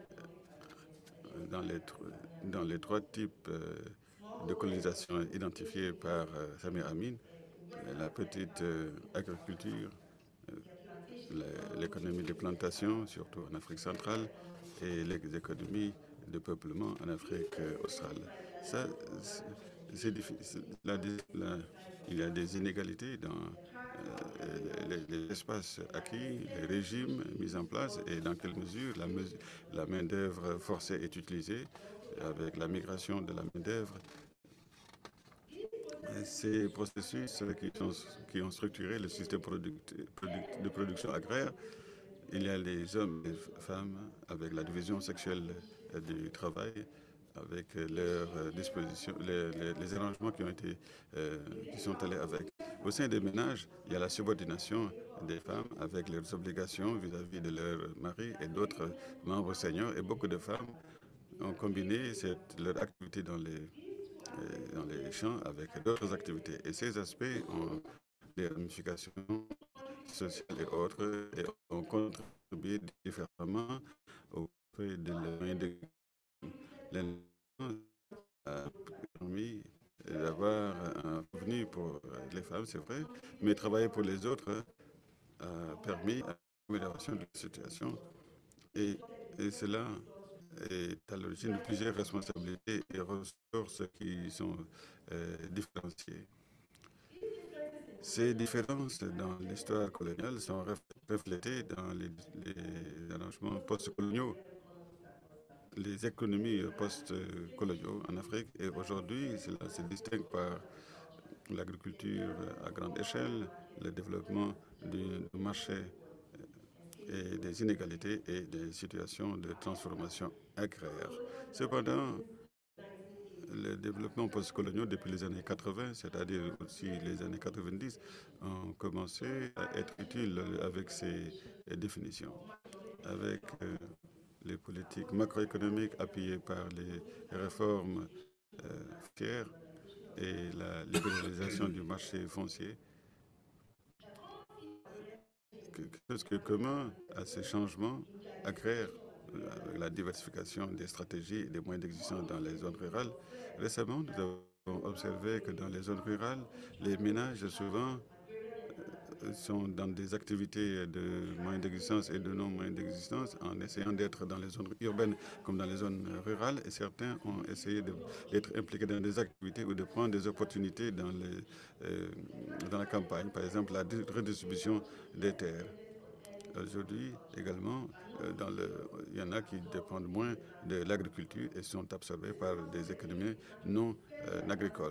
dans les trois types de colonisation identifiés par Samir Amin: la petite agriculture, l'économie de plantation, surtout en Afrique centrale, et les économies de peuplement en Afrique australe. Ça, c'est difficile. Il y a des inégalités dans les espaces acquis, les régimes mis en place, et dans quelle mesure la main-d'œuvre forcée est utilisée avec la migration de la main-d'œuvre. Ces processus qui ont structuré le système de production agraire, il y a les hommes et les femmes avec la division sexuelle du travail, avec leurs dispositions, les arrangements qui sont allés avec. Au sein des ménages, il y a la subordination des femmes avec leurs obligations vis-à-vis de leurs maris et d'autres membres seniors, et beaucoup de femmes ont combiné leur activité dans les champs avec d'autres activités. Et ces aspects ont des ramifications sociales et autres, et ont contribué différemment au fait de l'indépendance, a permis d'avoir un revenu pour les femmes, c'est vrai, mais travailler pour les autres a permis l'amélioration de la situation. Et cela est à l'origine de plusieurs responsabilités et ressources qui sont différenciées. Ces différences dans l'histoire coloniale sont reflétées dans les arrangements post-coloniaux, les économies post-coloniaux en Afrique. Et aujourd'hui, cela se distingue par l'agriculture à grande échelle, le développement du marché et des inégalités et des situations de transformation agraire. Cependant, le développement post-colonial depuis les années 80, c'est-à-dire aussi les années 90, ont commencé à être utiles avec ces définitions, avec les politiques macroéconomiques appuyées par les réformes foncières et la libéralisation du marché foncier. Quelque chose qui est commun à ces changements agraires, avec la diversification des stratégies et des moyens d'existence dans les zones rurales. Récemment, nous avons observé que dans les zones rurales, les ménages souvent sont dans des activités de moyens d'existence et de non-moyens d'existence en essayant d'être dans les zones urbaines comme dans les zones rurales, et certains ont essayé d'être impliqués dans des activités ou de prendre des opportunités dans la campagne, par exemple la redistribution des terres. Aujourd'hui également, il y en a qui dépendent moins de l'agriculture et sont absorbés par des économies non agricoles.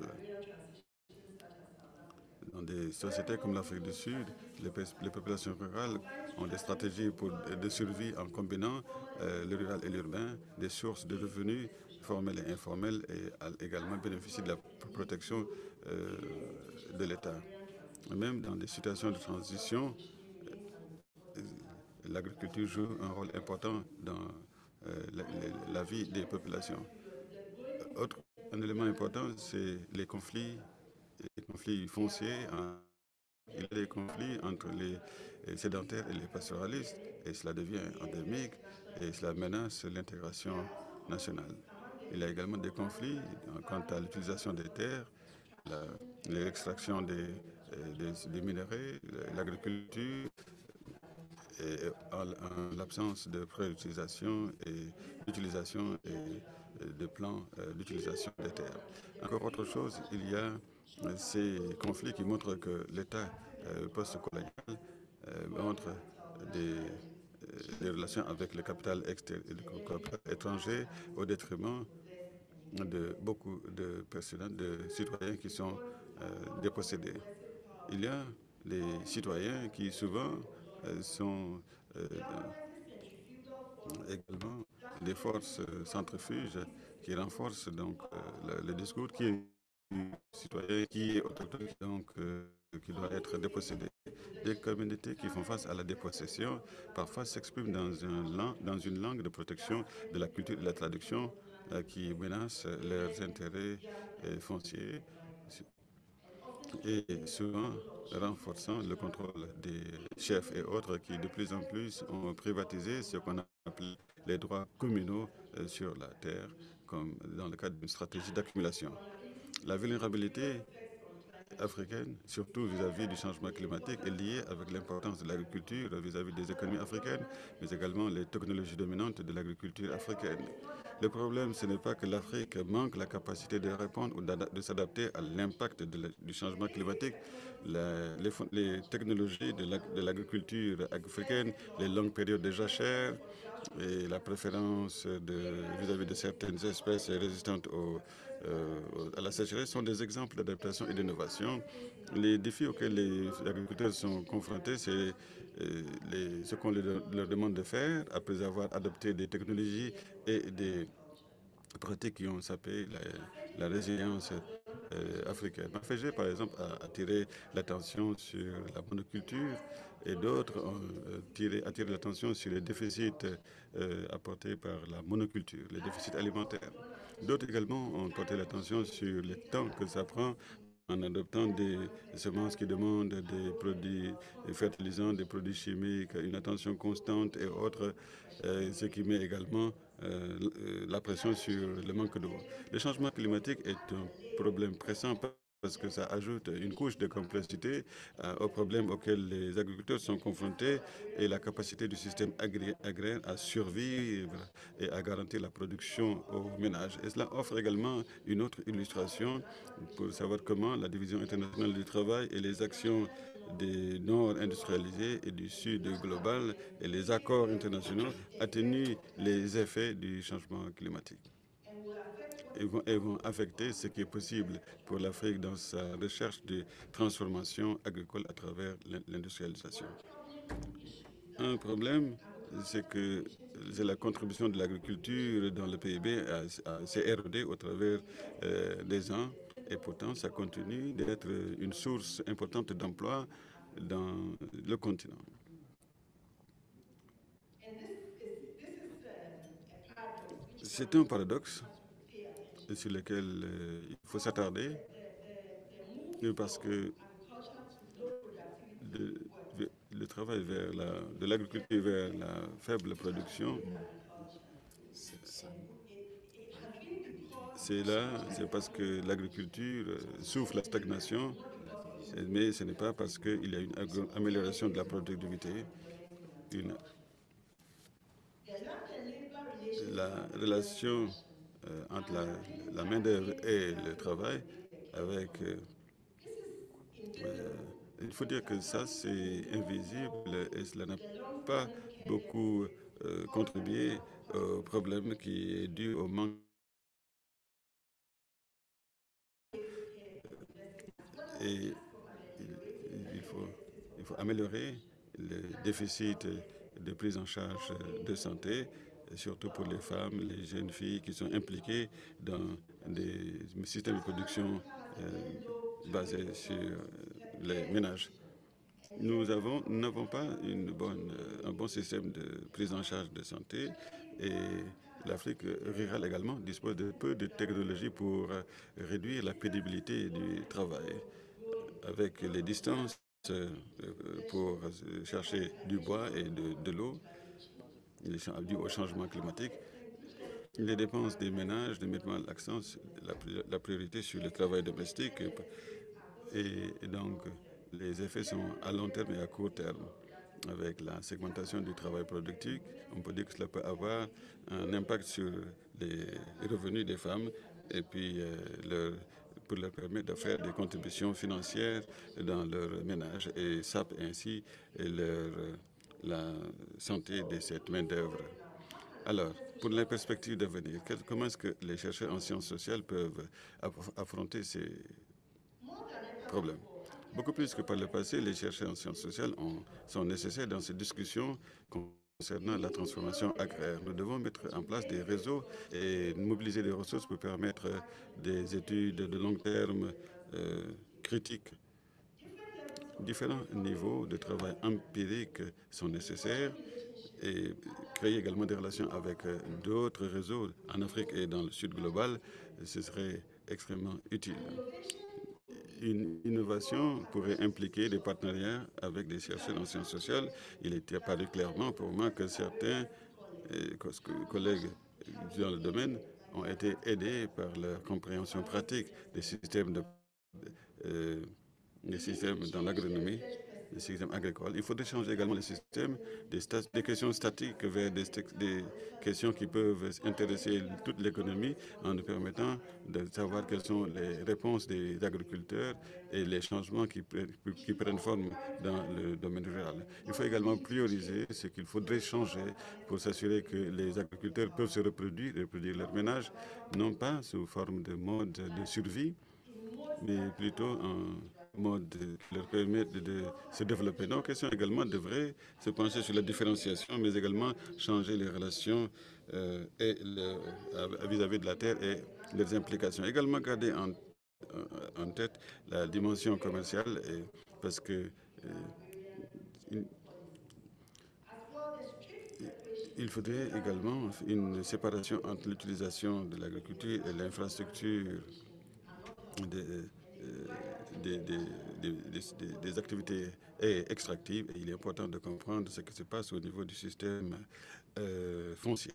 Dans des sociétés comme l'Afrique du Sud, les populations rurales ont des stratégies de survie en combinant le rural et l'urbain, des sources de revenus formels et informels, et également bénéficient de la protection de l'État. Même dans des situations de transition, l'agriculture joue un rôle important dans la vie des populations. Un élément important, c'est les conflits fonciers. Il y a des conflits entre les sédentaires et les pastoralistes, et cela devient endémique, et cela menace l'intégration nationale. Il y a également des conflits quant à l'utilisation des terres, l'extraction des minerais, l'agriculture, et en l'absence de préutilisation et d'utilisation de plans d'utilisation des terres. Encore autre chose, il y a ces conflits qui montrent que l'État post-colonial montre des relations avec le capital étranger au détriment de beaucoup de personnes, de citoyens qui sont dépossédés. Il y a des citoyens qui souvent sont également des forces centrifuges qui renforcent donc le discours qui est citoyen qui est autochtone, donc qui doit être dépossédé. Des communautés qui font face à la dépossession parfois s'expriment dans une langue de protection de la culture et de la traduction qui menace leurs intérêts fonciers et souvent renforçant le contrôle des chefs et autres qui de plus en plus ont privatisé ce qu'on appelle les droits communaux sur la terre, comme dans le cadre d'une stratégie d'accumulation. La vulnérabilité africaine, surtout vis-à-vis du changement climatique, est liée avec l'importance de l'agriculture vis-à-vis des économies africaines, mais également les technologies dominantes de l'agriculture africaine. Le problème, ce n'est pas que l'Afrique manque la capacité de répondre ou de s'adapter à l'impact du changement climatique. Les technologies de l'agriculture africaine, les longues périodes de jachère et la préférence vis-à-vis de certaines espèces résistantes à la sécheresse sont des exemples d'adaptation et d'innovation. Les défis auxquels les agriculteurs sont confrontés, c'est ce qu'on leur demande de faire après avoir adopté des technologies et des pratiques qui ont sapé la résilience africaine. Ma FG, par exemple, a attiré l'attention sur la monoculture et d'autres ont attiré l'attention sur les déficits apportés par la monoculture, les déficits alimentaires. D'autres également ont porté l'attention sur le temps que ça prend en adoptant des semences qui demandent des produits fertilisants, des produits chimiques, une attention constante et autres, ce qui met également la pression sur le manque d'eau. Le changement climatique est un problème pressant parce que ça ajoute une couche de complexité aux problèmes auxquels les agriculteurs sont confrontés et la capacité du système agraire à survivre et à garantir la production aux ménages. Et cela offre également une autre illustration pour savoir comment la division internationale du travail et les actions des nord industrialisés et du sud global et les accords internationaux atténuent les effets du changement climatique et vont affecter ce qui est possible pour l'Afrique dans sa recherche de transformation agricole à travers l'industrialisation. Un problème, c'est que la contribution de l'agriculture dans le PIB s'est érodée au travers des ans et pourtant ça continue d'être une source importante d'emplois dans le continent. C'est un paradoxe sur lequel il faut s'attarder parce que le travail de l'agriculture vers la faible production, c'est parce que l'agriculture souffre la stagnation, mais ce n'est pas parce qu'il y a une amélioration de la productivité. La relation entre la main-d'œuvre et le travail avec il faut dire que ça, c'est invisible et cela n'a pas beaucoup contribué au problème qui est dû au manque. Et il faut améliorer le déficit de prise en charge de santé, surtout pour les femmes, les jeunes filles qui sont impliquées dans des systèmes de production basés sur les ménages. Nous n'avons pas un bon système de prise en charge de santé et l'Afrique rurale également dispose de peu de technologies pour réduire la pénibilité du travail. Avec les distances pour chercher du bois et de l'eau, dû au changement climatique, les dépenses des ménages mettent l'accent, la priorité sur le travail domestique et donc les effets sont à long terme et à court terme. Avec la segmentation du travail productif, on peut dire que cela peut avoir un impact sur les revenus des femmes et puis pour leur permettre de faire des contributions financières dans leur ménage et sape ainsi la santé de cette main-d'œuvre. Alors, pour les perspectives d'avenir, comment est-ce que les chercheurs en sciences sociales peuvent affronter ces problèmes? Beaucoup plus que par le passé, les chercheurs en sciences sociales sont nécessaires dans ces discussions concernant la transformation agraire. Nous devons mettre en place des réseaux et mobiliser des ressources pour permettre des études de long terme critiques. Différents niveaux de travail empirique sont nécessaires et créer également des relations avec d'autres réseaux en Afrique et dans le sud global, ce serait extrêmement utile. Une innovation pourrait impliquer des partenariats avec des chercheurs en sciences sociales. Il est apparu clairement pour moi que certains collègues dans le domaine ont été aidés par la compréhension pratique des systèmes dans l'agronomie, les systèmes agricoles. Il faudrait changer également les systèmes des questions statiques vers des questions qui peuvent intéresser toute l'économie en nous permettant de savoir quelles sont les réponses des agriculteurs et les changements qui prennent forme dans le domaine rural. Il faut également prioriser ce qu'il faudrait changer pour s'assurer que les agriculteurs peuvent se reproduire leur ménage, non pas sous forme de mode de survie, mais plutôt en mode qui leur permet de se développer. Nos questions également devraient se pencher sur la différenciation, mais également changer les relations vis-à-vis de la terre et leurs implications. Également garder en tête la dimension commerciale, parce que il faudrait également une séparation entre l'utilisation de l'agriculture et l'infrastructure des activités extractives. Et il est important de comprendre ce qui se passe au niveau du système foncier.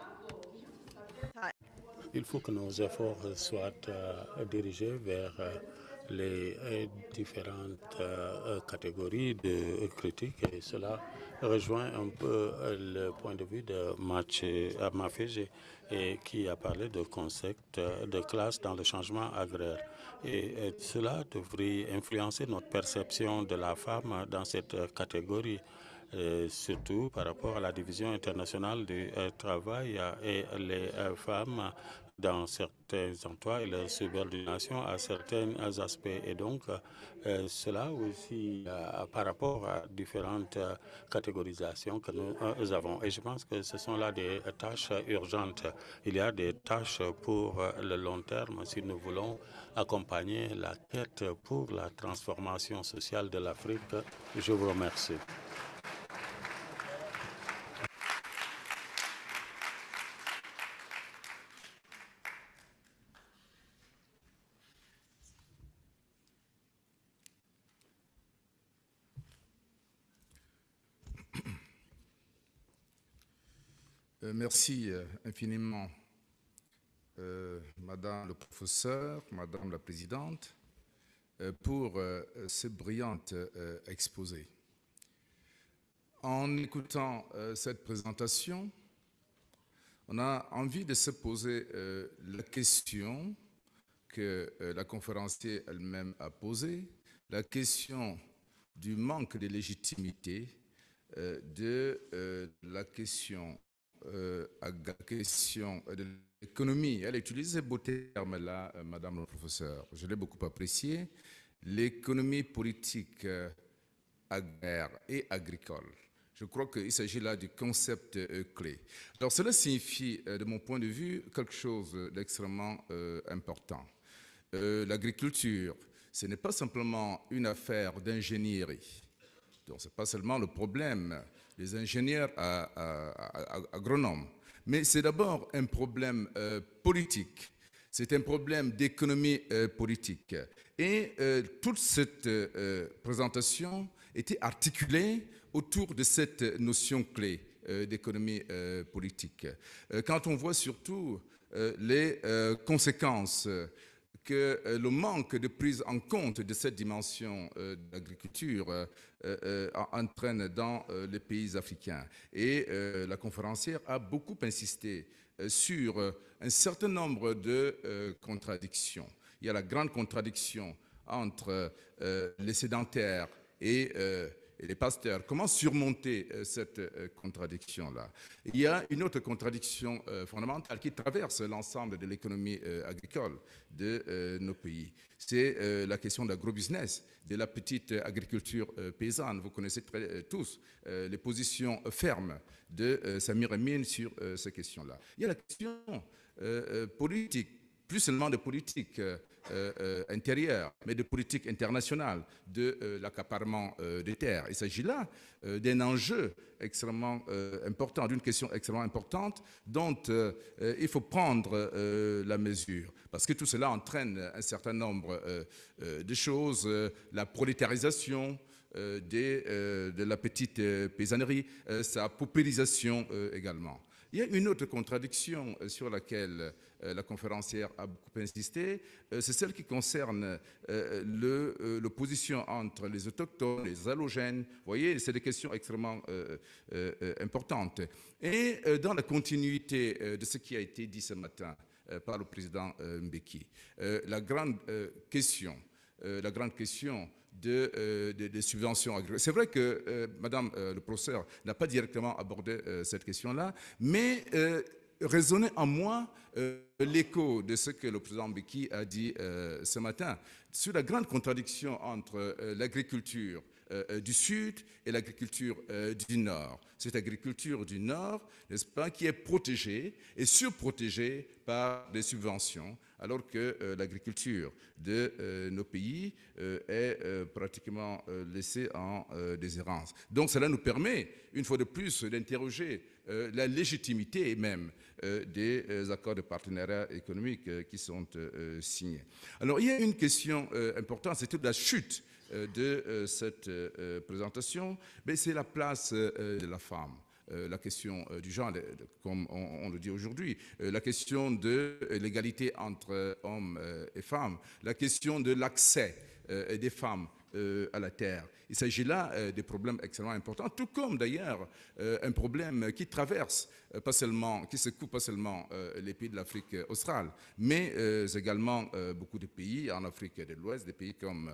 Il faut que nos efforts soient dirigés vers les différentes catégories de critiques, et cela rejoint un peu le point de vue de Mafége, qui a parlé de concept de classe dans le changement agraire. Et cela devrait influencer notre perception de la femme dans cette catégorie. Surtout par rapport à la division internationale du travail et les femmes dans certains emplois et leur subordination à certains aspects. Et donc, cela aussi par rapport à différentes catégorisations que nous avons. Et je pense que ce sont là des tâches urgentes. Il y a des tâches pour le long terme si nous voulons accompagner la quête pour la transformation sociale de l'Afrique. Je vous remercie. Merci infiniment, Madame le professeur, Madame la Présidente, pour ce brillant exposé. En écoutant cette présentation, on a envie de se poser la question que la conférencière elle-même a posée, la question du manque de légitimité, de la question de l'économie. Elle utilise ces beaux termes-là, Madame le professeur. Je l'ai beaucoup apprécié. L'économie politique agraire et agricole. Je crois qu'il s'agit là du concept clé. Alors cela signifie, de mon point de vue, quelque chose d'extrêmement important. L'agriculture, ce n'est pas simplement une affaire d'ingénierie. Donc ce n'est pas seulement le problème des ingénieurs agronomes, mais c'est d'abord un problème politique. C'est un problème d'économie politique. Et toute cette présentation était articulée autour de cette notion clé d'économie politique. Quand on voit surtout les conséquences que le manque de prise en compte de cette dimension d'agriculture entraîne dans les pays africains. Et la conférencière a beaucoup insisté sur un certain nombre de contradictions. Il y a la grande contradiction entre les sédentaires et et les pasteurs. Comment surmonter cette contradiction-là? Il y a une autre contradiction fondamentale qui traverse l'ensemble de l'économie agricole de nos pays. C'est la question de l'agrobusiness, de la petite agriculture paysanne. Vous connaissez tous les positions fermes de Samir Amin sur ces questions-là. Il y a la question politique, plus seulement de politique intérieure, mais de politique internationale, de l'accaparement des terres. Il s'agit là d'un enjeu extrêmement important, d'une question extrêmement importante dont il faut prendre la mesure. Parce que tout cela entraîne un certain nombre de choses, la prolétarisation de la petite paysannerie, sa paupérisation également. Il y a une autre contradiction sur laquelle la conférencière a beaucoup insisté, c'est celle qui concerne l'opposition entre les autochtones, les allogènes. Vous voyez, c'est des questions extrêmement importantes. Et dans la continuité de ce qui a été dit ce matin par le président Mbeki, la grande question des subventions agricoles. C'est vrai que Madame le professeur n'a pas directement abordé cette question-là, mais résonnait en moi l'écho de ce que le président Mbeki a dit ce matin sur la grande contradiction entre l'agriculture du Sud et l'agriculture du Nord. Cette agriculture du Nord, n'est-ce pas, qui est protégée et surprotégée par des subventions, alors que l'agriculture de nos pays est pratiquement laissée en déshérence. Donc cela nous permet, une fois de plus, d'interroger la légitimité même des accords de partenariat économique qui sont signés. Alors il y a une question importante, c'est toute la chute de cette présentation, mais c'est la place de la femme. La question du genre, comme on le dit aujourd'hui, la question de l'égalité entre hommes et femmes, la question de l'accès des femmes à la terre. Il s'agit là des problèmes extrêmement importants, tout comme d'ailleurs un problème qui traverse pas seulement, qui secoue pas seulement les pays de l'Afrique australe, mais également beaucoup de pays en Afrique de l'Ouest, des pays comme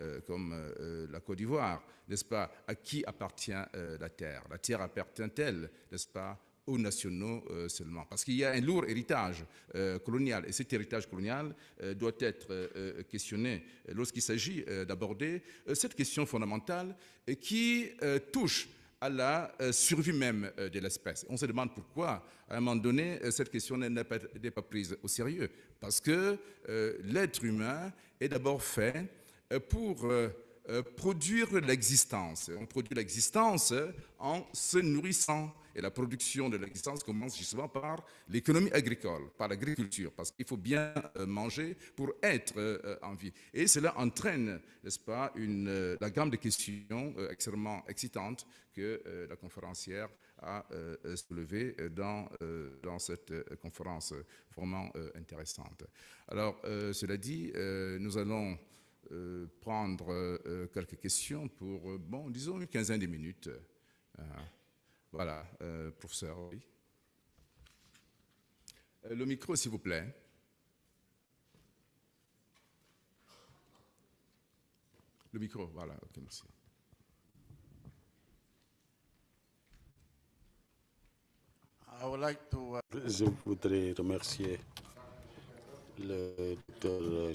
la Côte d'Ivoire, n'est-ce pas? À qui appartient la terre? La terre appartient-elle, n'est-ce pas, aux nationaux seulement? Parce qu'il y a un lourd héritage colonial, et cet héritage colonial doit être questionné lorsqu'il s'agit d'aborder cette question fondamentale qui touche à la survie même de l'espèce. On se demande pourquoi, à un moment donné, cette question n'est pas prise au sérieux. Parce que l'être humain est d'abord fait pour produire l'existence. On produit l'existence en se nourrissant. Et la production de l'existence commence justement par l'économie agricole, par l'agriculture, parce qu'il faut bien manger pour être en vie. Et cela entraîne, n'est-ce pas, la gamme de questions extrêmement excitantes que la conférencière a soulevées dans cette conférence vraiment intéressante. Alors, cela dit, nous allons prendre quelques questions pour, bon, disons une quinzaine de minutes. Voilà, professeur, oui. Le micro, s'il vous plaît. Le micro, voilà, ok, merci. Je voudrais remercier le docteur.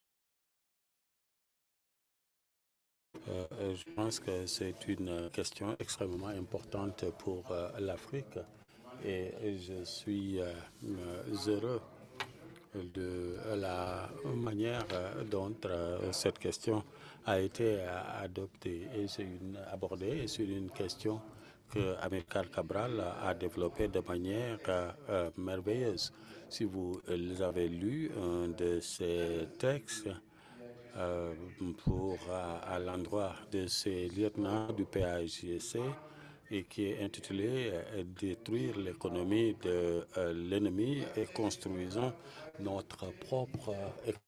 Je pense que c'est une question extrêmement importante pour l'Afrique et je suis heureux de la manière dont cette question a été adoptée et abordée. C'est une question que Amilcar Cabral a développée de manière merveilleuse. Si vous avez lu un de ses textes, à l'endroit de ces lieutenants du PAIGC et qui est intitulé « Détruire l'économie de l'ennemi et construisons notre propre économie ».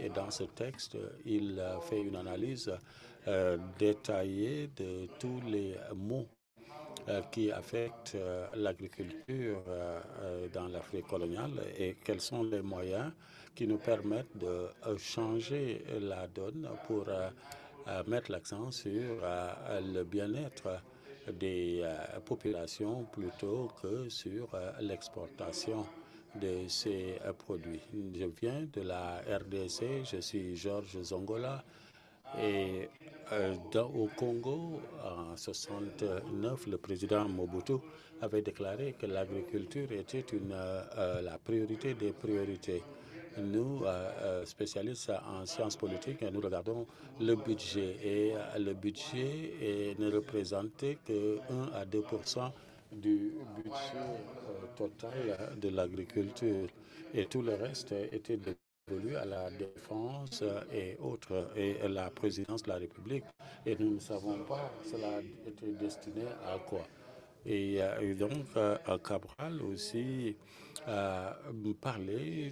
Et dans ce texte, il fait une analyse détaillée de tous les maux qui affectent l'agriculture dans l'Afrique coloniale et quels sont les moyens qui nous permettent de changer la donne pour mettre l'accent sur le bien-être des populations plutôt que sur l'exportation de ces produits. Je viens de la RDC, je suis Georges Zongola, et au Congo, en 1969, le président Mobutu avait déclaré que l'agriculture était la priorité des priorités. Nous, spécialistes en sciences politiques, nous regardons le budget et le budget ne représentait que 1 à 2% du budget total de l'agriculture et tout le reste était dévolu à la défense et autres et la présidence de la République et nous ne savons pas cela était destiné à quoi. Et donc, Cabral aussi parlait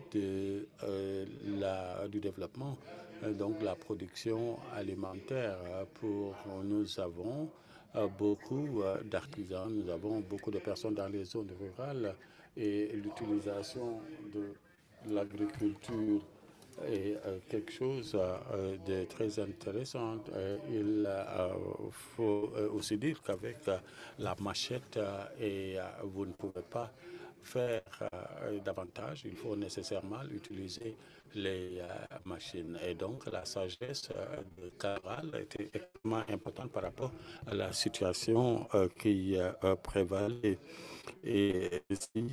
du développement, donc la production alimentaire. Nous avons beaucoup d'artisans, nous avons beaucoup de personnes dans les zones rurales et l'utilisation de l'agriculture est quelque chose de très intéressant. Il faut aussi dire qu'avec la machette, vous ne pouvez pas faire davantage, il faut nécessairement utiliser les machines. Et donc la sagesse de Cabral était extrêmement importante par rapport à la situation qui prévalait. Et ici,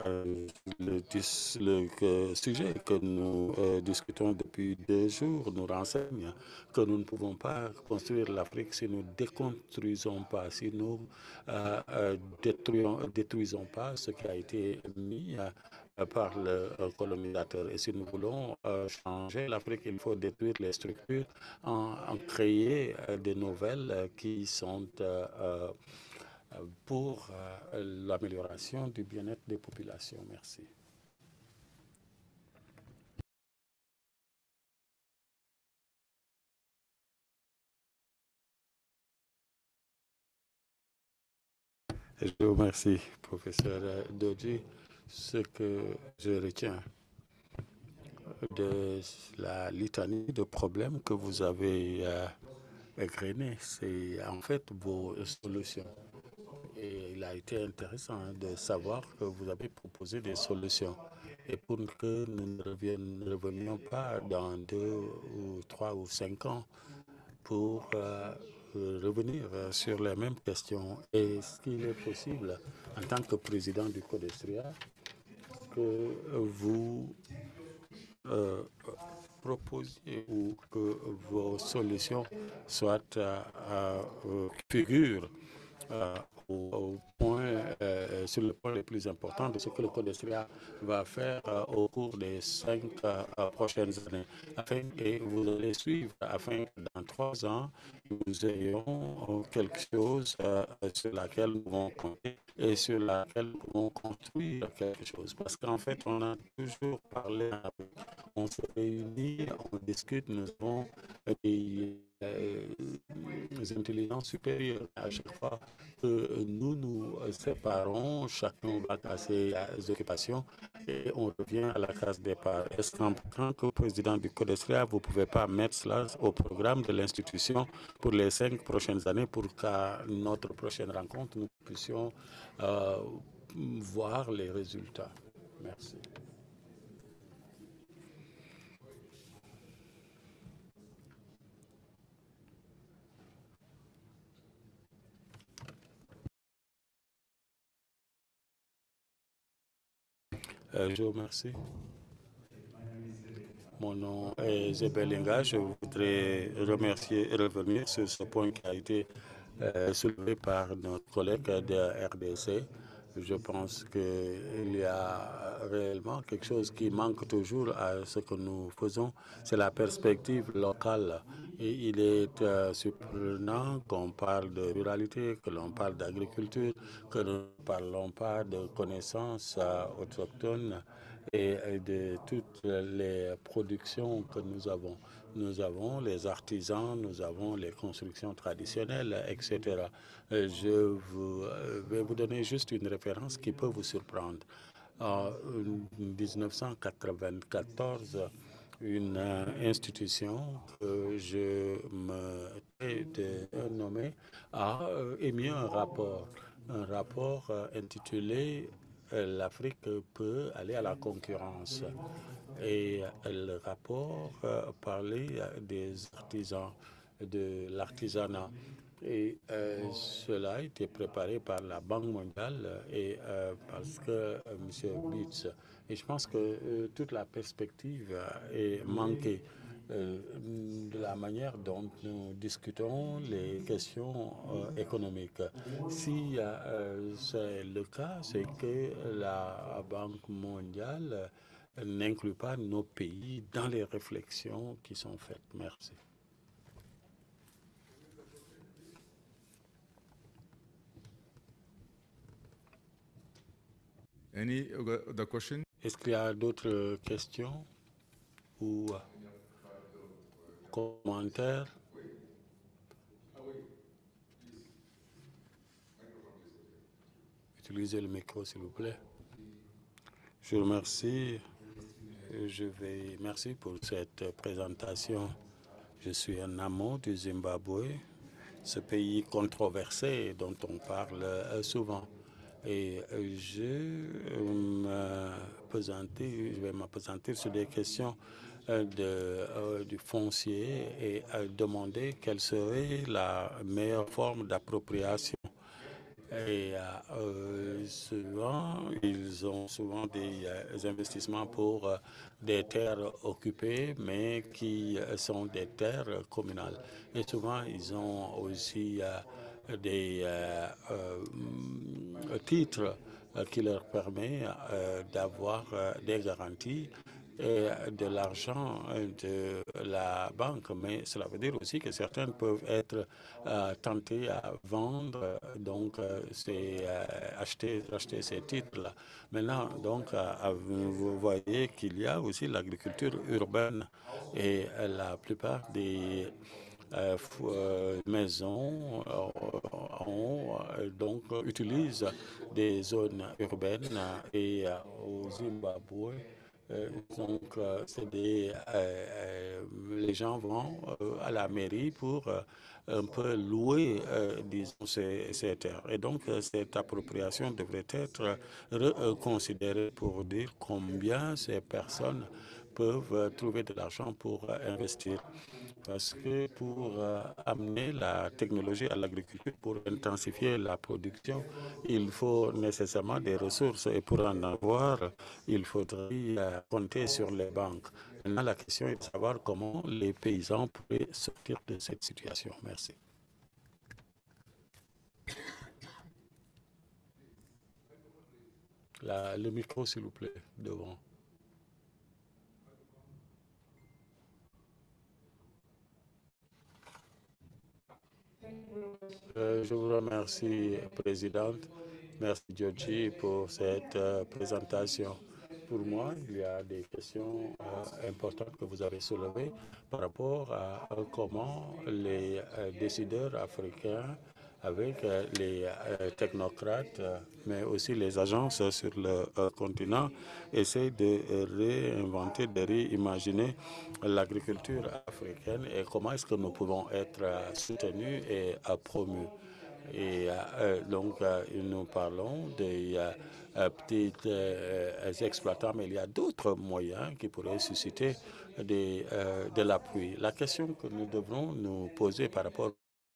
le sujet que nous discutons depuis 2 jours nous renseigne que nous ne pouvons pas construire l'Afrique si nous ne déconstruisons pas, si nous détruisons pas ce qui a été mis par le colonisateur. Et si nous voulons changer l'Afrique, il faut détruire les structures, en créer de nouvelles qui sont pour l'amélioration du bien-être des populations. Merci. Je vous remercie, professeur Dodji. Ce que je retiens de la litanie de problèmes que vous avez égrenés, c'est en fait vos solutions. Et il a été intéressant de savoir que vous avez proposé des solutions. Et pour que nous ne revenions pas dans 2 ou 3 ou 5 ans pour revenir sur les mêmes questions. Est-ce qu'il est possible, en tant que président du CODESTRIA, que vous proposiez ou que vos solutions soient figurent sur le point le plus important de ce que le CODESTRIA va faire au cours des 5 prochaines années. Et vous allez suivre afin que dans 3 ans, nous ayons quelque chose sur laquelle nous pouvons compter et sur laquelle nous pouvons construire quelque chose. Parce qu'en fait, on a toujours parlé, on se réunit, on discute, nous avons des intelligences supérieures. À chaque fois que nous nous séparons, chacun va à ses occupations et on revient à la case départ. Est-ce qu'en tant que président du CODESTRIA, vous ne pouvez pas mettre cela au programme de l'institution pour les 5 prochaines années pour qu'à notre prochaine rencontre, nous puissions voir les résultats? Merci. Je vous remercie. Mon nom est Zebelinga. Je voudrais revenir sur ce point qui a été soulevé par notre collègue de RDC. Je pense qu'il y a réellement quelque chose qui manque toujours à ce que nous faisons, c'est la perspective locale. Et il est surprenant qu'on parle de ruralité, que l'on parle d'agriculture, que nous ne parlons pas de connaissances autochtones et de toutes les productions que nous avons. Nous avons les artisans, nous avons les constructions traditionnelles, etc. Je vais vous donner juste une référence qui peut vous surprendre. En 1994, une institution que je me tais de nommer a émis un rapport intitulé L'Afrique peut aller à la concurrence. Et le rapport parlait des artisans, de l'artisanat. Et cela a été préparé par la Banque mondiale et parce que M. Beats. Et je pense que toute la perspective est manquée de la manière dont nous discutons les questions économiques. Si c'est le cas, c'est que la Banque mondiale n'inclut pas nos pays dans les réflexions qui sont faites. Merci. Any other question? Est-ce qu'il y a d'autres questions ou commentaires? Utilisez le micro, s'il vous plaît. Je vous remercie. Merci pour cette présentation. Je suis un amant du Zimbabwe, ce pays controversé dont on parle souvent. Et je vais m'appesantir sur des questions du foncier et demander quelle serait la meilleure forme d'appropriation. Et souvent, ils ont souvent des investissements pour des terres occupées, mais qui sont des terres communales. Et souvent, ils ont aussi des titres qui leur permettent d'avoir des garanties et de l'argent de la banque, mais cela veut dire aussi que certaines peuvent être tentées à vendre, donc c'est racheter ces titres-là. Maintenant, donc, vous voyez qu'il y a aussi l'agriculture urbaine et la plupart des maisons donc utilisent des zones urbaines et au Zimbabwe. Donc, les gens vont à la mairie pour un peu louer, disons, ces terres. Et donc, cette appropriation devrait être considérée pour dire combien ces personnes peuvent trouver de l'argent pour investir. Parce que pour amener la technologie à l'agriculture, pour intensifier la production, il faut nécessairement des ressources. Et pour en avoir, il faudrait compter sur les banques. Maintenant, la question est de savoir comment les paysans pourraient sortir de cette situation. Merci. Le micro, s'il vous plaît, devant. Je vous remercie, Présidente. Merci, Georgie, pour cette présentation. Pour moi, il y a des questions importantes que vous avez soulevées par rapport à comment les décideurs africains, avec les technocrates, mais aussi les agences sur le continent, essaient de réinventer, de réimaginer l'agriculture africaine et comment est-ce que nous pouvons être soutenus et promus. Et donc, nous parlons des petits exploitants, mais il y a d'autres moyens qui pourraient susciter de l'appui. La question que nous devrons nous poser par rapport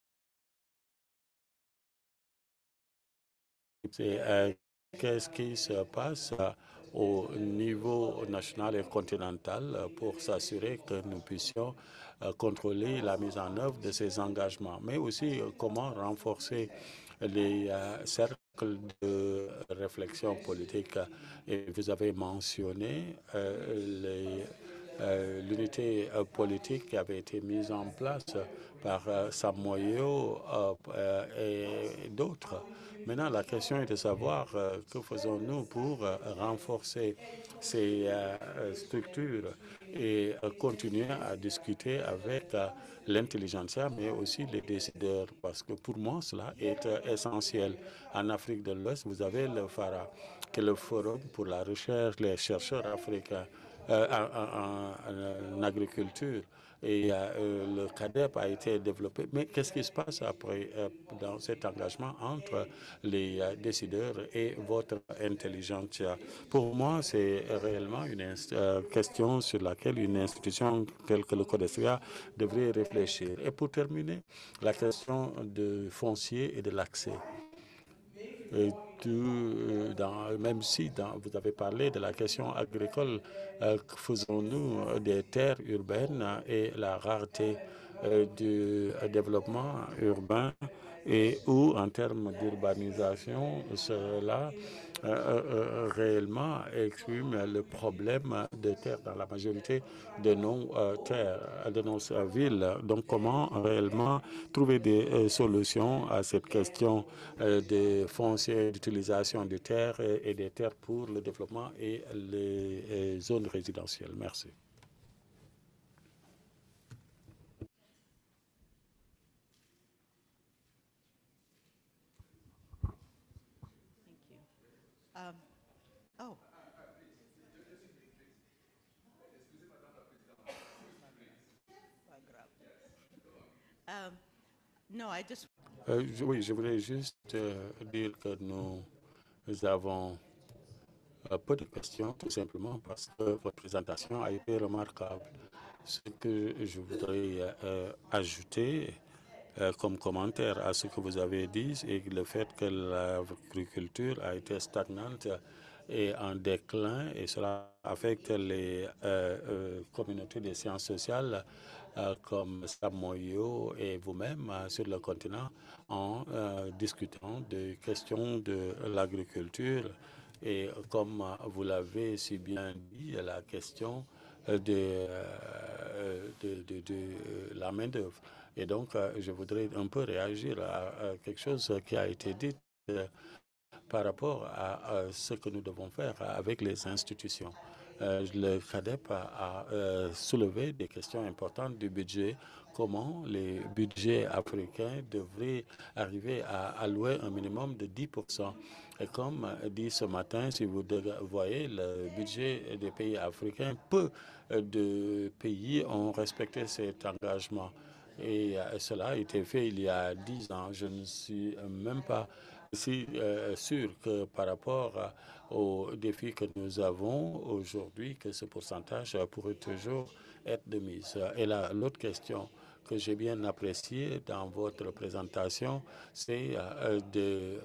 c'est qu'est-ce qui se passe au niveau national et continental pour s'assurer que nous puissions contrôler la mise en œuvre de ces engagements, mais aussi comment renforcer les cercles de réflexion politique. Et vous avez mentionné l'unité politique qui avait été mise en place par Samoyo et d'autres. Maintenant, la question est de savoir que faisons-nous pour renforcer ces structures et continuer à discuter avec l'intelligentsia, mais aussi les décideurs, parce que pour moi, cela est essentiel. En Afrique de l'Ouest, vous avez le FARA, qui est le Forum pour la recherche, les chercheurs africains. en agriculture. Et le CADEP a été développé. Mais qu'est-ce qui se passe après dans cet engagement entre les décideurs et votre intelligence? Pour moi, c'est réellement une question sur laquelle une institution telle que le CODESRIA devrait réfléchir. Et pour terminer, la question du foncier et de l'accès. Même si vous avez parlé de la question agricole, faisons-nous des terres urbaines et la rareté du développement urbain et où, en termes d'urbanisation, cela réellement exprime le problème de terres dans la majorité de nos terres, de nos villes. Donc, comment réellement trouver des solutions à cette question des fonciers, d'utilisation des terres et des terres pour le développement et les zones résidentielles? Merci. Oui, je voulais juste dire que nous avons peu de questions, tout simplement parce que votre présentation a été remarquable. Ce que je voudrais ajouter comme commentaire à ce que vous avez dit, et le fait que l'agriculture a été stagnante et en déclin, et cela affecte les communautés des sciences sociales comme Samoyo et vous-même sur le continent en discutant des questions de l'agriculture. Et comme vous l'avez si bien dit, la question de la main-d'œuvre. Et donc, je voudrais un peu réagir à quelque chose qui a été dit par rapport à ce que nous devons faire avec les institutions. Le CADEP a soulevé des questions importantes du budget, comment les budgets africains devraient arriver à allouer un minimum de 10%. Et comme dit ce matin, si vous voyez le budget des pays africains, peu de pays ont respecté cet engagement. Et cela a été fait il y a 10 ans. Je ne suis même pas si sûr que par rapport aux défis que nous avons aujourd'hui, que ce pourcentage pourrait toujours être de mise. Et l'autre question que j'ai bien appréciée dans votre présentation, c'est de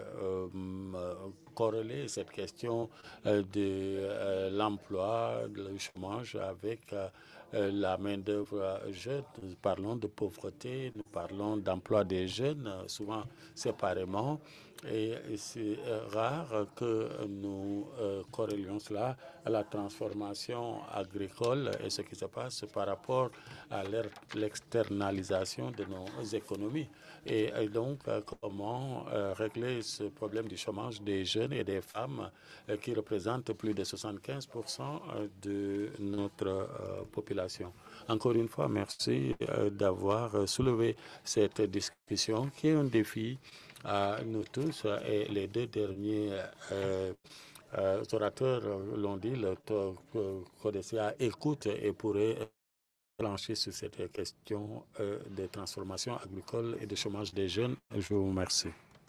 corréler cette question de l'emploi, du chômage avec la main-d'œuvre jeune. Nous parlons de pauvreté, nous parlons d'emploi des jeunes, souvent séparément. Et c'est rare que nous corrélions cela à la transformation agricole et ce qui se passe par rapport à l'externalisation de nos économies. Et donc, comment régler ce problème du chômage des jeunes et des femmes qui représentent plus de 75% de notre population. Encore une fois, merci d'avoir soulevé cette discussion qui est un défi à nous tous. Et les deux derniers orateurs l'ont dit, le CODESIA écoute et pourrait plancher sur cette question de transformation agricole et de chômage des jeunes. Je vous remercie.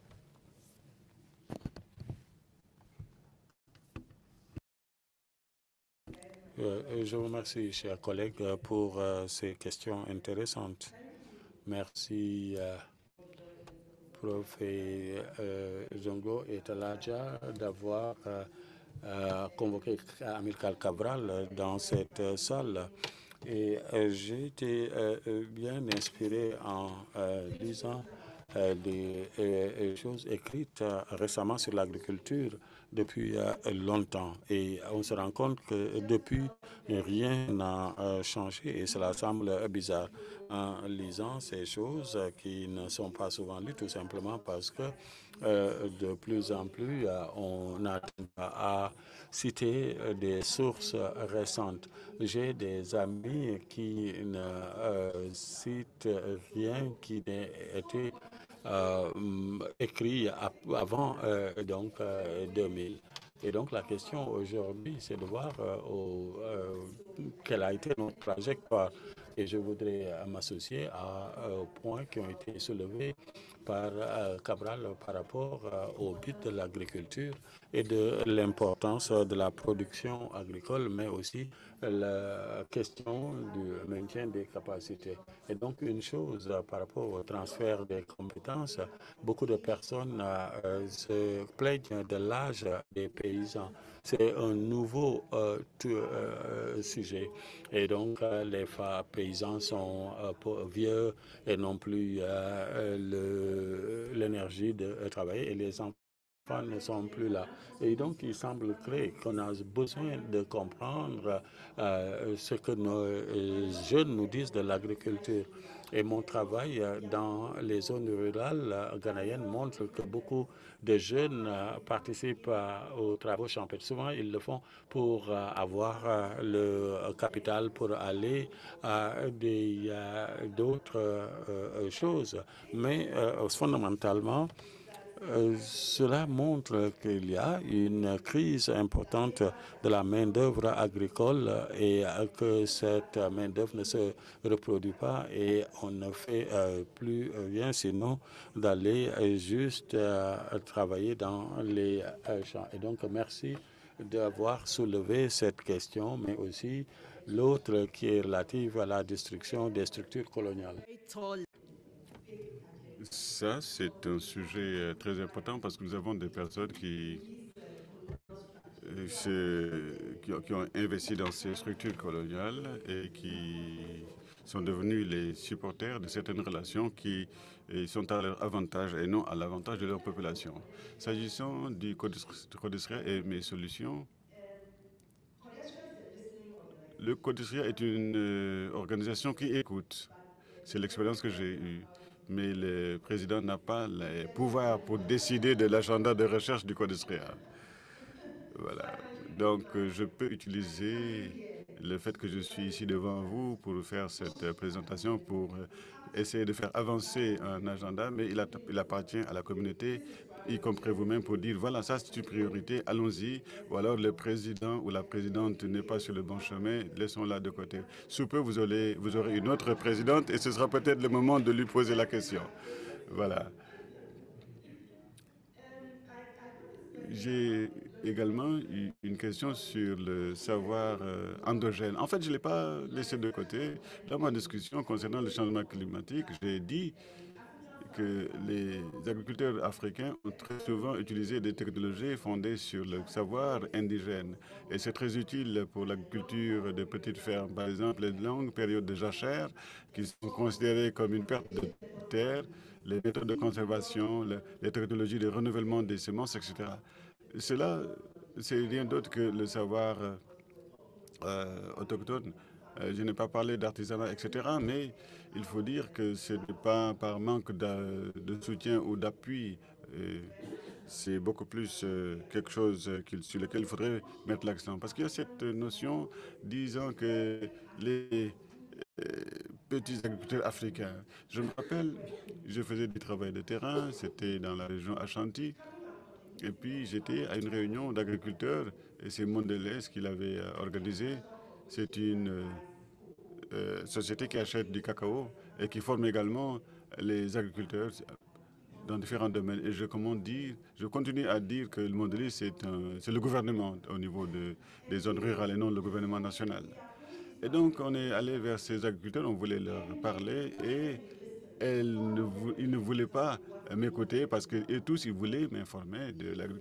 Je vous remercie, chers collègues, pour ces questions intéressantes. Merci, Prof. Zongo et Taladja, d'avoir convoqué Amilcar Cabral dans cette salle. Et j'ai été bien inspiré en lisant des choses écrites récemment sur l'agriculture depuis longtemps. Et on se rend compte que depuis, rien n'a changé et cela semble bizarre en lisant ces choses qui ne sont pas souvent lues, tout simplement parce que de plus en plus, on a à citer des sources récentes. J'ai des amis qui ne citent rien qui n'ait été écrit avant donc 2000. Et donc la question aujourd'hui, c'est de voir quelle a été notre trajectoire. Et je voudrais m'associer aux points qui ont été soulevés par Cabral par rapport au but de l'agriculture et de l'importance de la production agricole, mais aussi la question du maintien des capacités. Et donc une chose par rapport au transfert des compétences, beaucoup de personnes se plaignent de l'âge des paysans. C'est un nouveau sujet. Et donc, les paysans sont vieux et n'ont plus l'énergie de travailler et les enfants ne sont plus là. Et donc, il semble qu'on a besoin de comprendre ce que nos jeunes nous disent de l'agriculture. Et mon travail dans les zones rurales ghanéennes montre que beaucoup de jeunes participent aux travaux champêtres. Souvent, ils le font pour avoir le capital pour aller à d'autres choses. Mais fondamentalement, cela montre qu'il y a une crise importante de la main-d'œuvre agricole et que cette main-d'œuvre ne se reproduit pas et on ne fait plus rien sinon d'aller juste travailler dans les champs. Et donc, merci d'avoir soulevé cette question, mais aussi l'autre qui est relative à la destruction des structures coloniales. Ça, c'est un sujet très important parce que nous avons des personnes qui ont investi dans ces structures coloniales et qui sont devenus les supporters de certaines relations qui sont à leur avantage et non à l'avantage de leur population. S'agissant du Codesria et mes solutions, le Codesria est une organisation qui écoute. C'est l'expérience que j'ai eue. Mais le président n'a pas les pouvoirs pour décider de l'agenda de recherche du Codesria. Voilà. Donc, je peux utiliser le fait que je suis ici devant vous pour faire cette présentation, pour essayer de faire avancer un agenda, mais il appartient à la communauté, y compris vous-même, pour dire, voilà, ça c'est une priorité, allons-y. Ou alors le président ou la présidente n'est pas sur le bon chemin, laissons-la de côté. Sous peu, vous aurez une autre présidente et ce sera peut-être le moment de lui poser la question. Voilà. J'ai également eu une question sur le savoir endogène. En fait, je ne l'ai pas laissé de côté. Dans ma discussion concernant le changement climatique, j'ai dit que les agriculteurs africains ont très souvent utilisé des technologies fondées sur le savoir indigène. Et c'est très utile pour l'agriculture de petites fermes. Par exemple, les longues périodes de jachère, qui sont considérées comme une perte de terre, les méthodes de conservation, les technologies de renouvellement des semences, etc. Cela, c'est rien d'autre que le savoir autochtone. Je n'ai pas parlé d'artisanat, etc. Mais il faut dire que ce n'est pas par manque de soutien ou d'appui. C'est beaucoup plus quelque chose sur lequel il faudrait mettre l'accent. Parce qu'il y a cette notion disant que les petits agriculteurs africains. Je me rappelle, je faisais du travail de terrain, c'était dans la région Ashanti. Et puis j'étais à une réunion d'agriculteurs et c'est Mondelez qui l'avait organisé. C'est une société qui achète du cacao et qui forme également les agriculteurs dans différents domaines. Et je continue à dire que le Mondelez, c'est le gouvernement au niveau des zones rurales et non le gouvernement national. Et donc on est allé vers ces agriculteurs, on voulait leur parler et ils ne voulaient pas m'écouter parce que tous, ils voulaient m'informer de l'agriculture.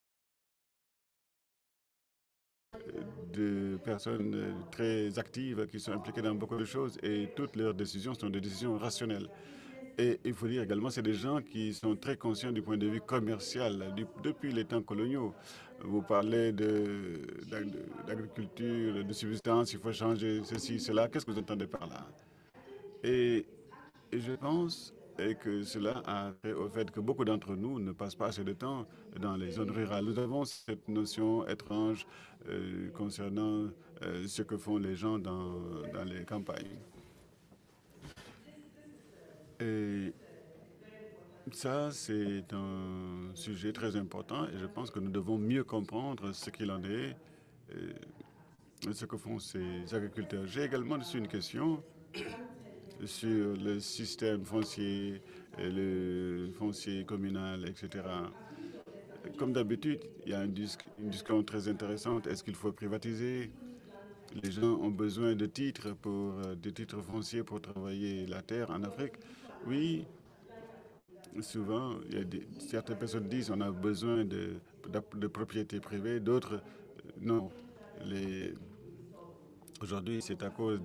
De personnes très actives qui sont impliquées dans beaucoup de choses et toutes leurs décisions sont des décisions rationnelles. Et il faut dire également, c'est des gens qui sont très conscients du point de vue commercial depuis les temps coloniaux. Vous parlez d'agriculture, de subsistance, il faut changer ceci, cela. Qu'est-ce que vous entendez par là? Et je pense que cela a trait au fait que beaucoup d'entre nous ne passent pas assez de temps dans les zones rurales. Nous avons cette notion étrange concernant ce que font les gens dans les campagnes. Et Ça, c'est un sujet très important et je pense que nous devons mieux comprendre ce qu'il en est, ce que font ces agriculteurs. J'ai également reçu une question sur le système foncier, le foncier communal, etc. Comme d'habitude, il y a une discussion très intéressante. Est-ce qu'il faut privatiser? Les gens ont besoin de titres de titres fonciers pour travailler la terre en Afrique. Oui, souvent, certaines personnes disent qu'on a besoin de propriété privée, d'autres non. Aujourd'hui, c'est à cause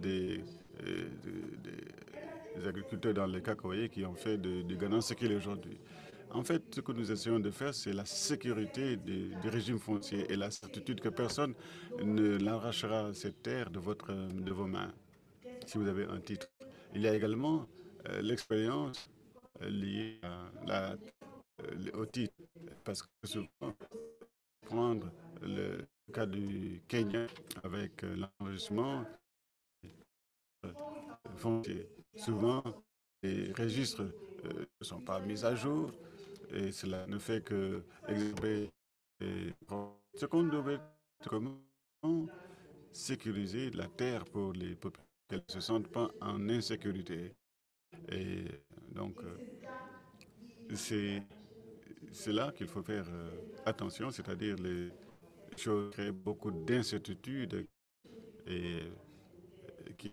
des agriculteurs dans les cacaoyers qui ont fait du Ghana ce qu'il est aujourd'hui. En fait, ce que nous essayons de faire, c'est la sécurité du régime foncier et la certitude que personne ne l'arrachera cette terre de vos mains si vous avez un titre. Il y a également l'expérience liée au titre, parce que souvent, prendre le cas du Kenya avec l'enregistrement foncier. Souvent, les registres ne sont pas mis à jour et cela ne fait que exhiber ce qu'on devait comment sécuriser la terre pour les populations qu'elles ne se sentent pas en insécurité. Et donc, c'est là qu'il faut faire attention, c'est-à-dire les choses créent beaucoup d'incertitudes et qui,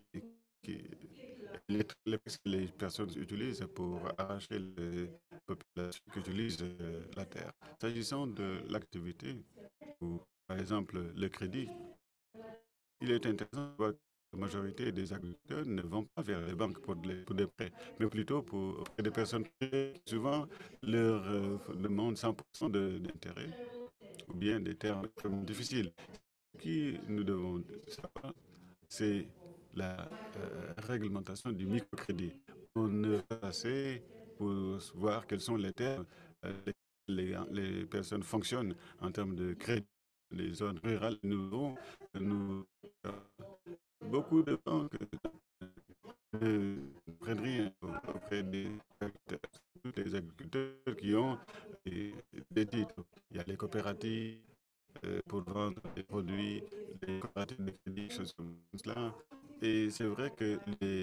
les personnes utilisent pour arracher les populations qui utilisent la terre. S'agissant de l'activité, ou par exemple le crédit, il est intéressant de voir que la majorité des agriculteurs ne vont pas vers les banques pour des prêts, mais plutôt pour des personnes qui souvent leur demandent 100% d'intérêt ou bien des termes extrêmement difficiles. Ce que nous devons savoir, c'est la réglementation du microcrédit. On ne peut pas assez pour voir quels sont les termes les personnes fonctionnent en termes de crédit. Les zones rurales, nous beaucoup de banques ne prennent rien auprès des agriculteurs qui ont des titres. Il y a les coopératives pour vendre des produits, les coopératives de crédit, choses comme cela. Et c'est vrai que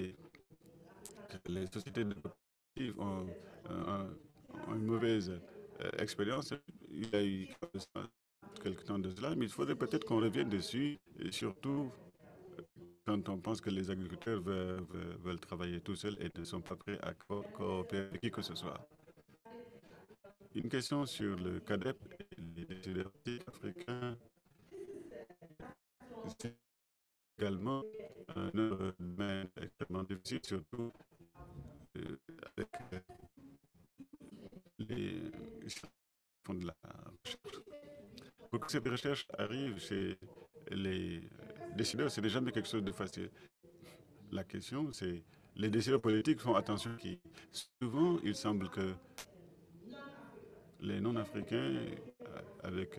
les sociétés de coopératives ont une mauvaise expérience. Il y a eu quelques temps de cela, mais il faudrait peut-être qu'on revienne dessus, et surtout quand on pense que les agriculteurs veulent travailler tout seuls et ne sont pas prêts à coopérer avec qui que ce soit. Une question sur le CADEP et les décideurs africains. C'est également un domaine extrêmement difficile, surtout avec les fonds de la recherche. Pour que cette recherche arrive chez les décideurs, ce n'est jamais quelque chose de facile. La question, c'est les décideurs politiques font attention qui souvent, il semble que les non-africains avec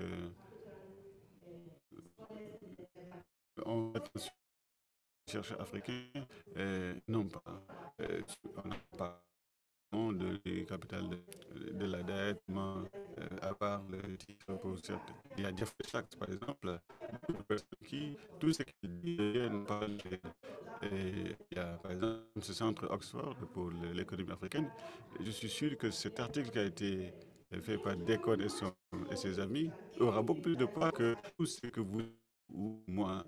ont attention aux chercheurs africains non pas on n'a pas du capital de la dette, à part le titre pour certains. Il y a Jeffrey Sachs, par exemple, qui, tout ce qu'ils disent, et il y a par exemple ce centre Oxford pour l'économie africaine. Je suis sûr que cet article qui a été fait par Deacon et ses amis aura beaucoup plus de poids que tout ce que vous ou moi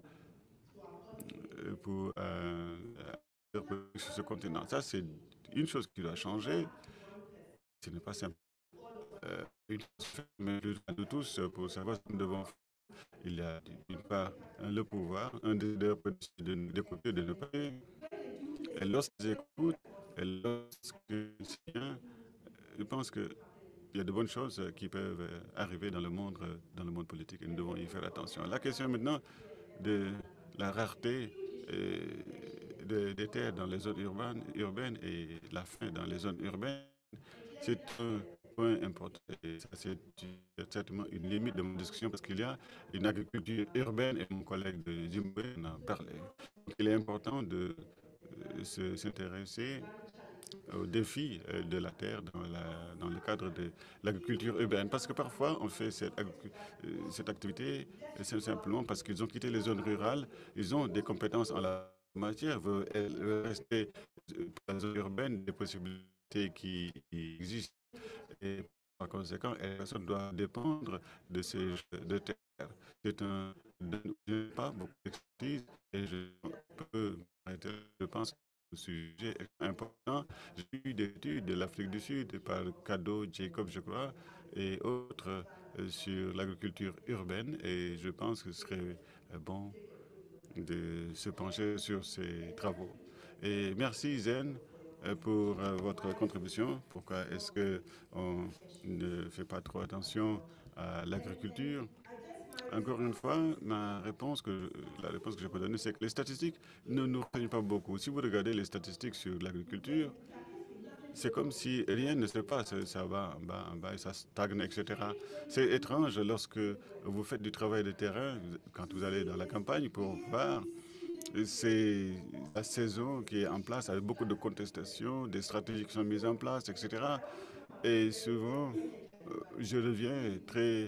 pour sur ce continent. Ça, c'est une chose qui doit changer. Ce n'est pas simple. Mais de tous pour savoir ce que nous devons faire. Il y a d'une part le pouvoir, un des peut décider d'écouter, de ne pas. Et lorsqu'ils écoutent, et lorsqu'ils tiennent, je pense qu'il y a de bonnes choses qui peuvent arriver dans le monde politique et nous devons y faire attention. La question maintenant de la rareté des terres dans les zones urbaines et la faim dans les zones urbaines, c'est un point important. Et ça, c'est certainement une limite de mon discussion parce qu'il y a une agriculture urbaine et mon collègue de Zimbabwe en a parlé. Donc, il est important de s'intéresser aux défis de la terre dans le cadre de l'agriculture urbaine. Parce que parfois, on fait cette activité simplement parce qu'ils ont quitté les zones rurales, ils ont des compétences en la matière, veulent rester dans la zone urbaine, des possibilités qui existent. Et par conséquent, les personnes doivent dépendre de ces jeux de terre. C'est un... Je n'ai pas beaucoup d'expertise et je peux arrêter, je pense que le sujet est important. J'ai eu des études de l'Afrique du Sud par Cadeau, Jacob, je crois, et autres sur l'agriculture urbaine et je pense que ce serait bon de se pencher sur ces travaux. Et merci Zen pour votre contribution. Pourquoi est-ce qu'on ne fait pas trop attention à l'agriculture? Encore une fois, la réponse que je peux donner, c'est que les statistiques ne nous renseignent pas beaucoup. Si vous regardez les statistiques sur l'agriculture, c'est comme si rien ne se passe, ça va en bas et ça stagne, etc. C'est étrange lorsque vous faites du travail de terrain, quand vous allez dans la campagne pour voir, c'est la saison qui est en place avec beaucoup de contestations, des stratégies qui sont mises en place, etc. Et souvent, je reviens très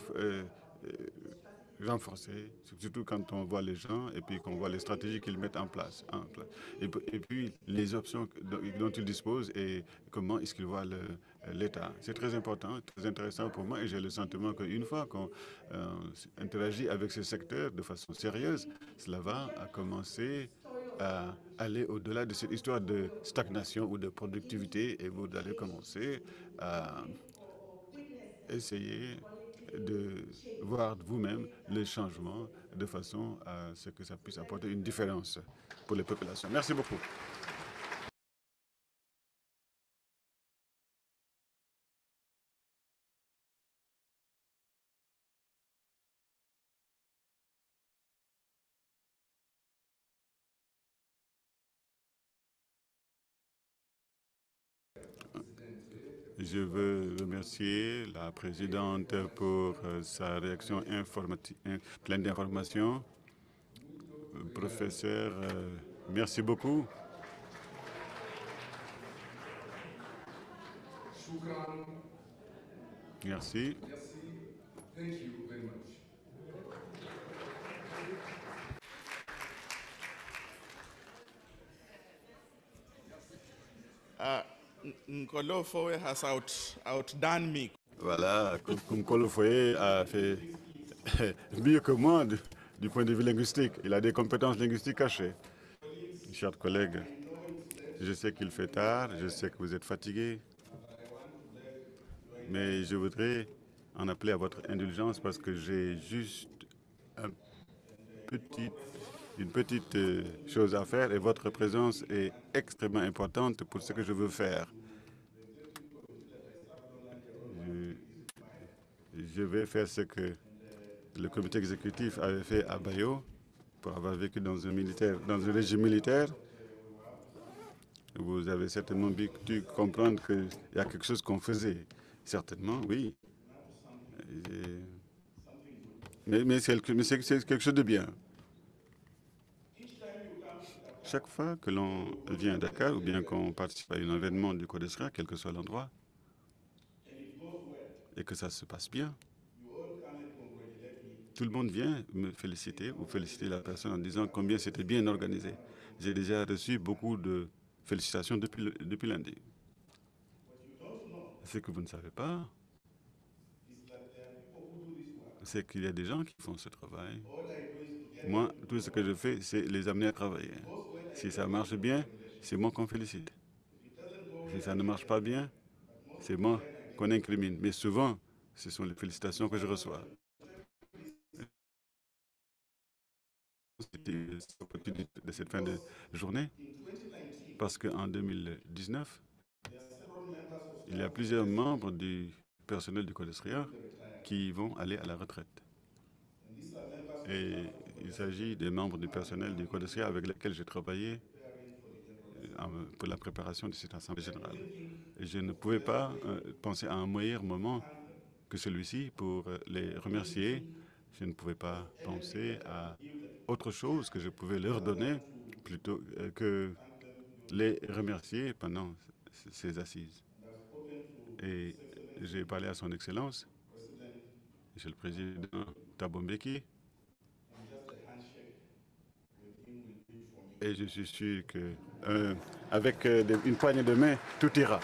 renforcé, surtout quand on voit les gens et puis qu'on voit les stratégies qu'ils mettent en place. Et puis les options dont ils disposent et comment est-ce qu'ils voient l'État. C'est très important, très intéressant pour moi et j'ai le sentiment qu'une fois qu'on interagit avec ce secteur de façon sérieuse, cela va commencer à aller au-delà de cette histoire de stagnation ou de productivité et vous allez commencer à essayer de voir vous-même les changements de façon à ce que ça puisse apporter une différence pour les populations. Merci beaucoup. Je veux remercier la présidente pour sa réaction pleine d'informations. Professeur, merci beaucoup. Merci. Thank you very much. Nkolofowe has outdone me. Voilà, Nkolo Foye a fait mieux que moi du point de vue linguistique. Il a des compétences linguistiques cachées. Chers collègues, je sais qu'il fait tard, je sais que vous êtes fatigués, mais je voudrais en appeler à votre indulgence parce que j'ai juste une petite chose à faire et votre présence est extrêmement importante pour ce que je veux faire. Je vais faire ce que le comité exécutif avait fait à Bayo pour avoir vécu dans un régime militaire. Vous avez certainement dû comprendre qu'il y a quelque chose qu'on faisait. Certainement, oui. Mais c'est quelque chose de bien. Chaque fois que l'on vient à Dakar ou bien qu'on participe à un événement du CODESRA, quel que soit l'endroit, et que ça se passe bien, tout le monde vient me féliciter ou féliciter la personne en disant combien c'était bien organisé. J'ai déjà reçu beaucoup de félicitations depuis lundi. Ce que vous ne savez pas, c'est qu'il y a des gens qui font ce travail. Moi, tout ce que je fais, c'est les amener à travailler. Si ça marche bien, c'est moi qu'on félicite. Si ça ne marche pas bien, c'est moi qu'on incrimine. Mais souvent, ce sont les félicitations que je reçois. C'était l'opportunité de cette fin de journée parce qu'en 2019, il y a plusieurs membres du personnel du CODESRIA qui vont aller à la retraite. Et il s'agit des membres du personnel du CODESRIA avec lesquels j'ai travaillé pour la préparation de cette Assemblée générale. Et je ne pouvais pas penser à un meilleur moment que celui-ci pour les remercier. Je ne pouvais pas penser à autre chose que je pouvais leur donner plutôt que les remercier pendant ces assises. Et j'ai parlé à son Excellence, Monsieur le Président Thabo Mbeki, et je suis sûr que avec une poignée de main, tout ira.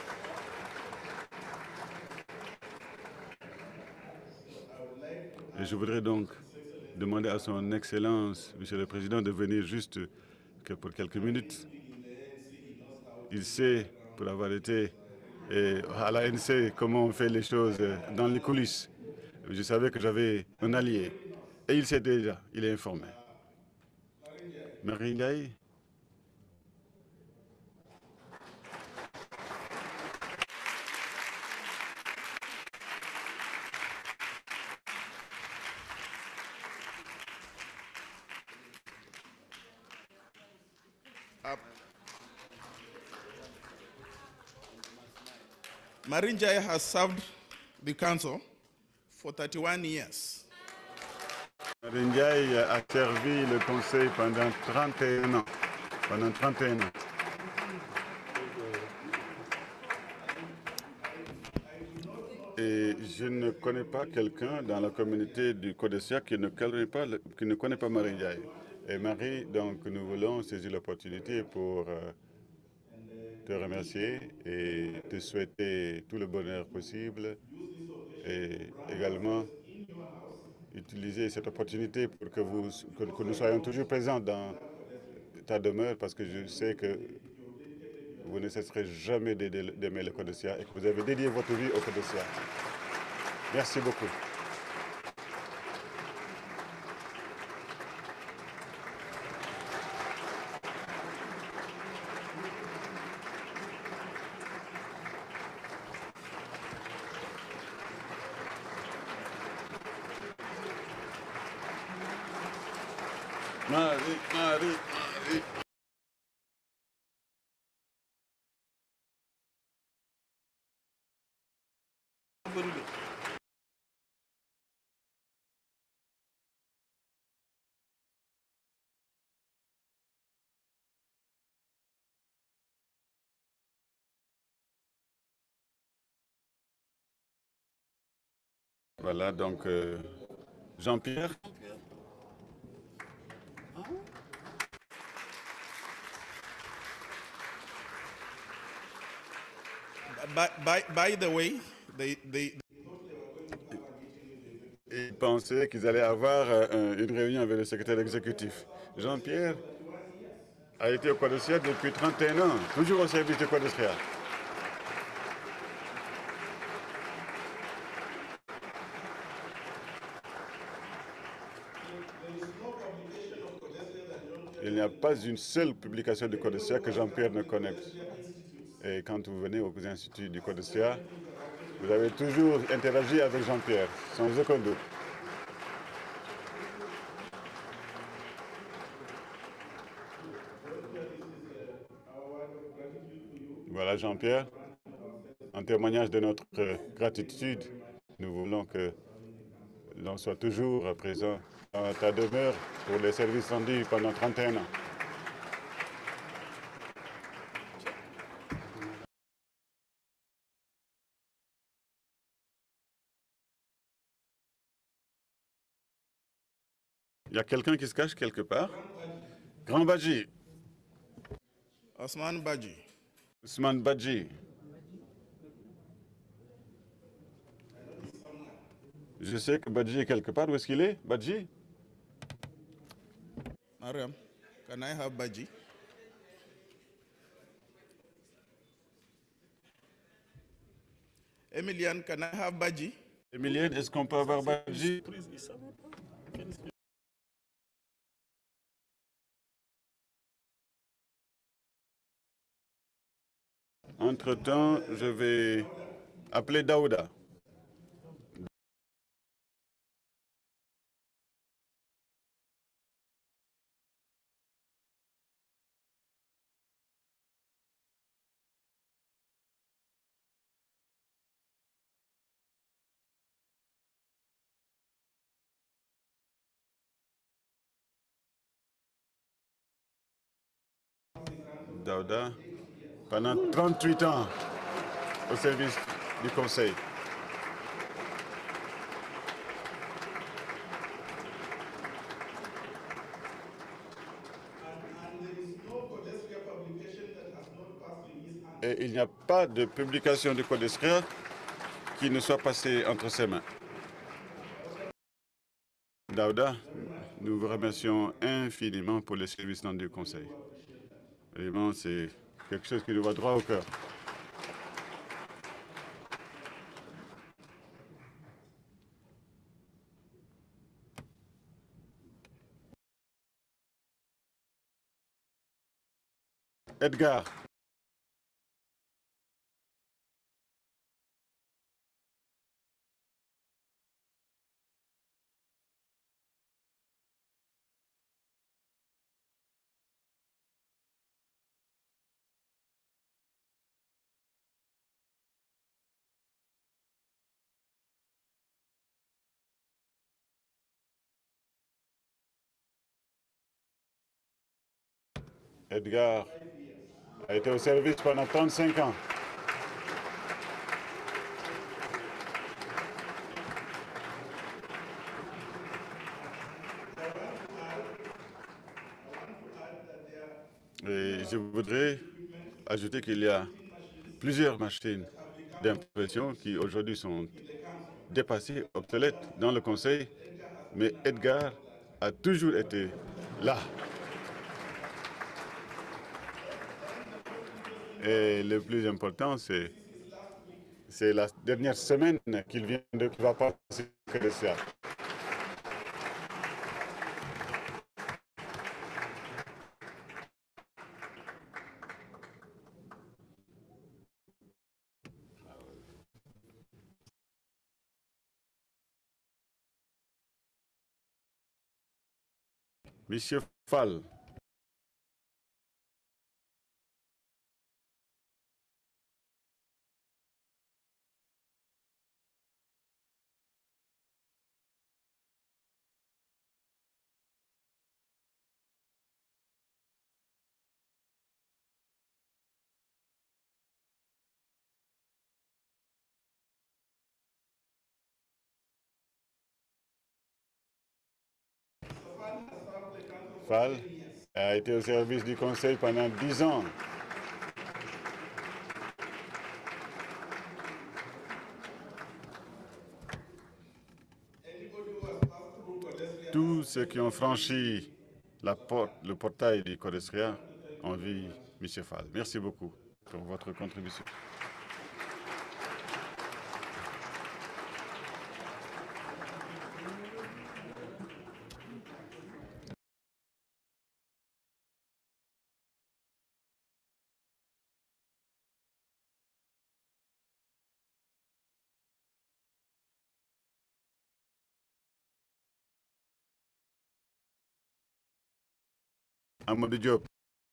Et je voudrais donc demander à son Excellence, Monsieur le Président, de venir juste pour quelques minutes. Il sait, pour avoir été à l'ANC, comment on fait les choses dans les coulisses. Je savais que j'avais un allié. Et il sait déjà, il est informé. Marie Ndiaye. Marie Ndiaye has served the council for 31 years. Marie Ndiaye a servi le Conseil pendant 31 ans. Pendant 31 ans. Et je ne connais pas quelqu'un dans la communauté du CODESIA qui ne connaît pas Marie Ndiaye. Et Marie, donc, nous voulons saisir l'opportunité pour te remercier et te souhaiter tout le bonheur possible et également utiliser cette opportunité pour que nous soyons toujours présents dans ta demeure parce que je sais que vous ne cesserez jamais d'aimer le CODESIA et que vous avez dédié votre vie au CODESIA. Merci beaucoup. Marie. Voilà, donc Jean-Pierre. By the way, Ils pensaient qu'ils allaient avoir une réunion avec le secrétaire exécutif. Jean-Pierre a été au CODESIA depuis 31 ans, toujours au service du CODESIA. Il n'y a pas une seule publication du CODESIA que Jean-Pierre ne connaît. Et quand vous venez aux instituts du CODESIA, vous avez toujours interagi avec Jean-Pierre, sans aucun doute. Voilà Jean-Pierre, en témoignage de notre gratitude, nous voulons que l'on soit toujours présent dans ta demeure pour les services rendus pendant 31 ans. Il y a quelqu'un qui se cache quelque part. Grand Badji. Osman Badji. Ousmane Badji. Je sais que Badji est quelque part. Où est-ce qu'il est, Badji? Mariam, can I have Badji? Emilian, can I have Badji? Emilian, est-ce qu'on peut avoir Badji? Entre-temps, je vais appeler Daouda. Daouda. pendant 38 ans au service du Conseil. Et il n'y a pas de publication du Codesria qui ne soit passée entre ses mains. Daouda, nous vous remercions infiniment pour les services rendus du Conseil. Vraiment, c'est quelque chose qui nous va droit au cœur. Edgar. Edgar a été au service pendant 35 ans. Et je voudrais ajouter qu'il y a plusieurs machines d'impression qui aujourd'hui sont dépassées, obsolètes dans le Conseil, mais Edgar a toujours été là. Et le plus important, c'est la dernière semaine qu'il va passer que ça. Monsieur Fall. Fall a été au service du Conseil pendant 10 ans. Tous ceux qui ont franchi le portail du Codesria ont vu M. Fall. Merci beaucoup pour votre contribution. Amadou Diop.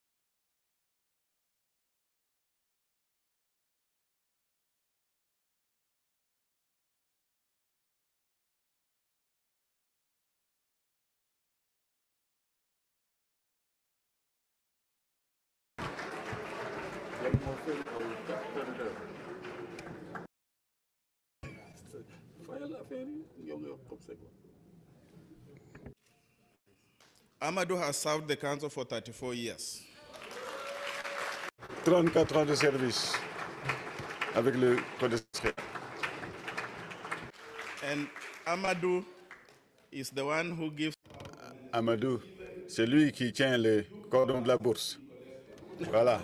Amadou has served the council for 34 years. 34 ans de service avec le Codesria. And Amadou is the one who gives... Amadou, c'est lui qui tient le cordon de la bourse. Voilà.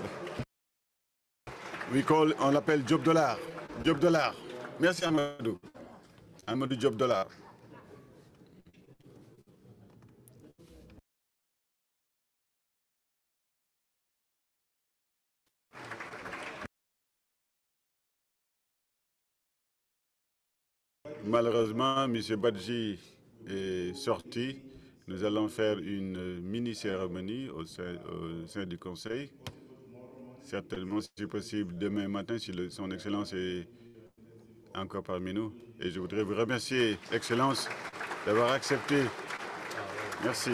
On l'appelle Job Dollar. Job Dollar. Merci Amadou. Amadou Job Dollar. Malheureusement, M. Badji est sorti. Nous allons faire une mini-cérémonie au sein du Conseil. Certainement, si possible, demain matin, si son Excellence est encore parmi nous. Et je voudrais vous remercier, Excellence, d'avoir accepté. Merci.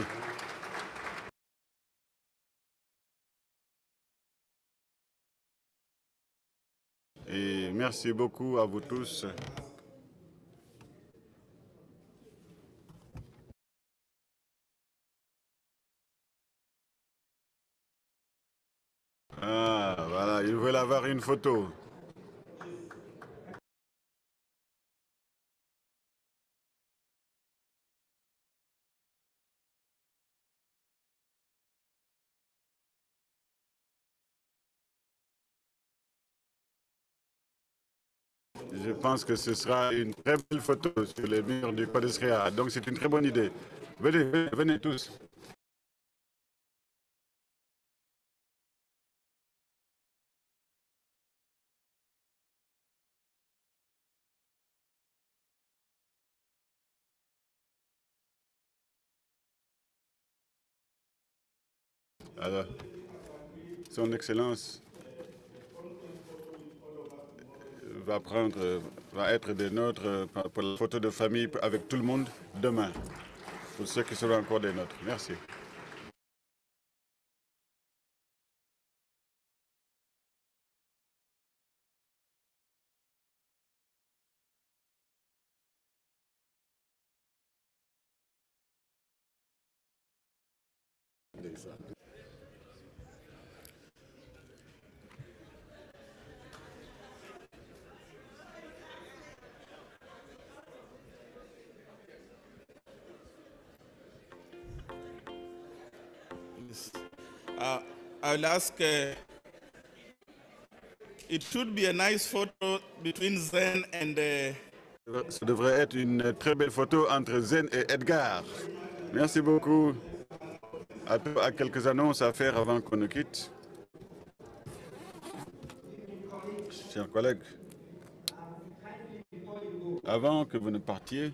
Merci beaucoup à vous tous. Ah, voilà, ils veulent avoir une photo. Je pense que ce sera une très belle photo sur les murs du Codesrea. Donc c'est une très bonne idée. Venez, venez, venez tous. Alors, Son Excellence va être des nôtres pour la photo de famille avec tout le monde demain, pour ceux qui seront encore des nôtres. Merci. I'll ask, it should be a nice photo between Zen and Ça devrait être une très belle photo entre Zen et Edgar. Merci beaucoup. À quelques annonces à faire avant qu'on nous quitte. Chers collègues, avant que vous ne partiez,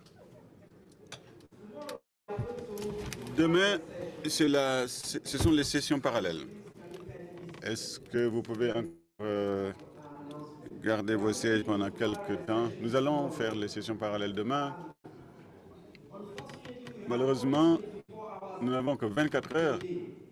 demain, ce sont les sessions parallèles. Est-ce que vous pouvez garder vos sièges pendant quelques temps? Nous allons faire les sessions parallèles demain. Malheureusement, nous n'avons que 24 heures.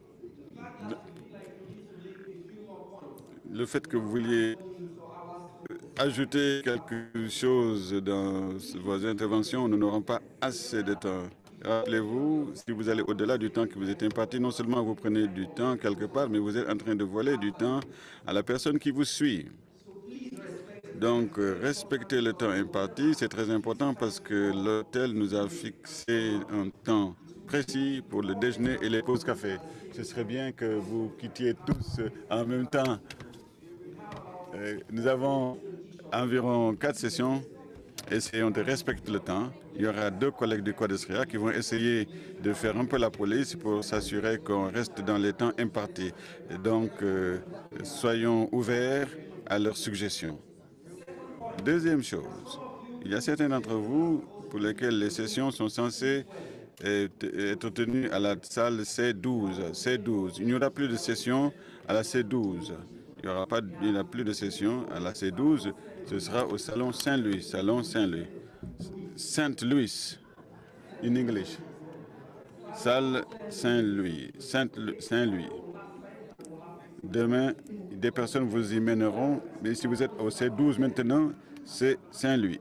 Le fait que vous vouliez ajouter quelque chose dans vos interventions, nous n'aurons pas assez de temps. Rappelez-vous, si vous allez au-delà du temps qui vous est imparti, non seulement vous prenez du temps quelque part, mais vous êtes en train de voler du temps à la personne qui vous suit. Donc, respectez le temps imparti, c'est très important parce que l'hôtel nous a fixé un temps précis pour le déjeuner et les pauses café. Ce serait bien que vous quittiez tous en même temps. Nous avons environ 4 sessions. Essayons de respecter le temps. Il y aura 2 collègues du Codesrea qui vont essayer de faire un peu la police pour s'assurer qu'on reste dans les temps impartis. Et donc, soyons ouverts à leurs suggestions. Deuxième chose, il y a certains d'entre vous pour lesquels les sessions sont censées être tenues à la salle C12. C12. Il n'y aura plus de sessions à la C12. Il n'y a plus de sessions à la C12. Ce sera au salon Saint-Louis. Salon Saint-Louis. Saint-Louis, in English. Salle Saint-Louis. Saint-Louis. Demain, des personnes vous y mèneront, mais si vous êtes au C12 maintenant, c'est Saint-Louis.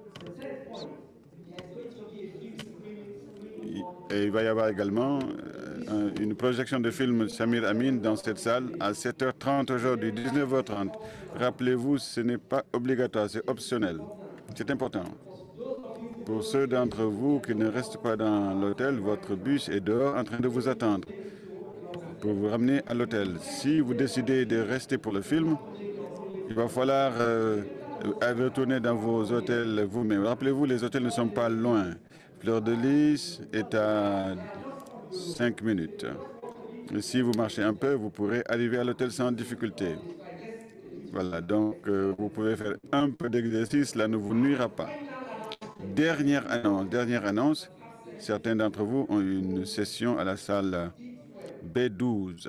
Et il va y avoir également une projection de film Samir Amin dans cette salle à 7h30 aujourd'hui, 19h30. Rappelez-vous, ce n'est pas obligatoire, c'est optionnel. C'est important. Pour ceux d'entre vous qui ne restent pas dans l'hôtel, votre bus est dehors en train de vous attendre pour vous ramener à l'hôtel. Si vous décidez de rester pour le film, il va falloir retourner dans vos hôtels vous-même. Rappelez-vous, les hôtels ne sont pas loin. Fleur de Lys est à 5 minutes. Et si vous marchez un peu, vous pourrez arriver à l'hôtel sans difficulté. Voilà, donc vous pouvez faire un peu d'exercice, cela ne vous nuira pas. Dernière annonce, certains d'entre vous ont une session à la salle B12.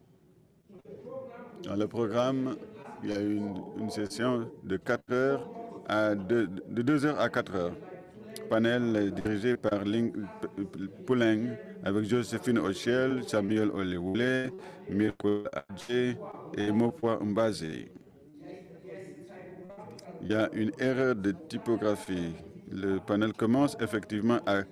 Dans le programme, il y a une session de 4 heures de 2 heures à 4 heures. Panel dirigé par Ling Pouleng avec Joséphine Ochiel, Samuel Olewoule, Mirko Adje et Mopwa Mbaze. Il y a une erreur de typographie. Le panel commence effectivement à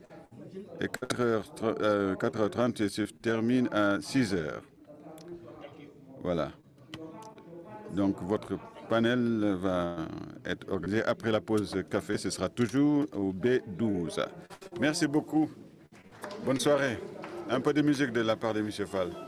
4h30 et se termine à 6h. Voilà. Donc votre panel va être organisé après la pause café. Ce sera toujours au B12. Merci beaucoup. Bonne soirée. Un peu de musique de la part de M. Fall.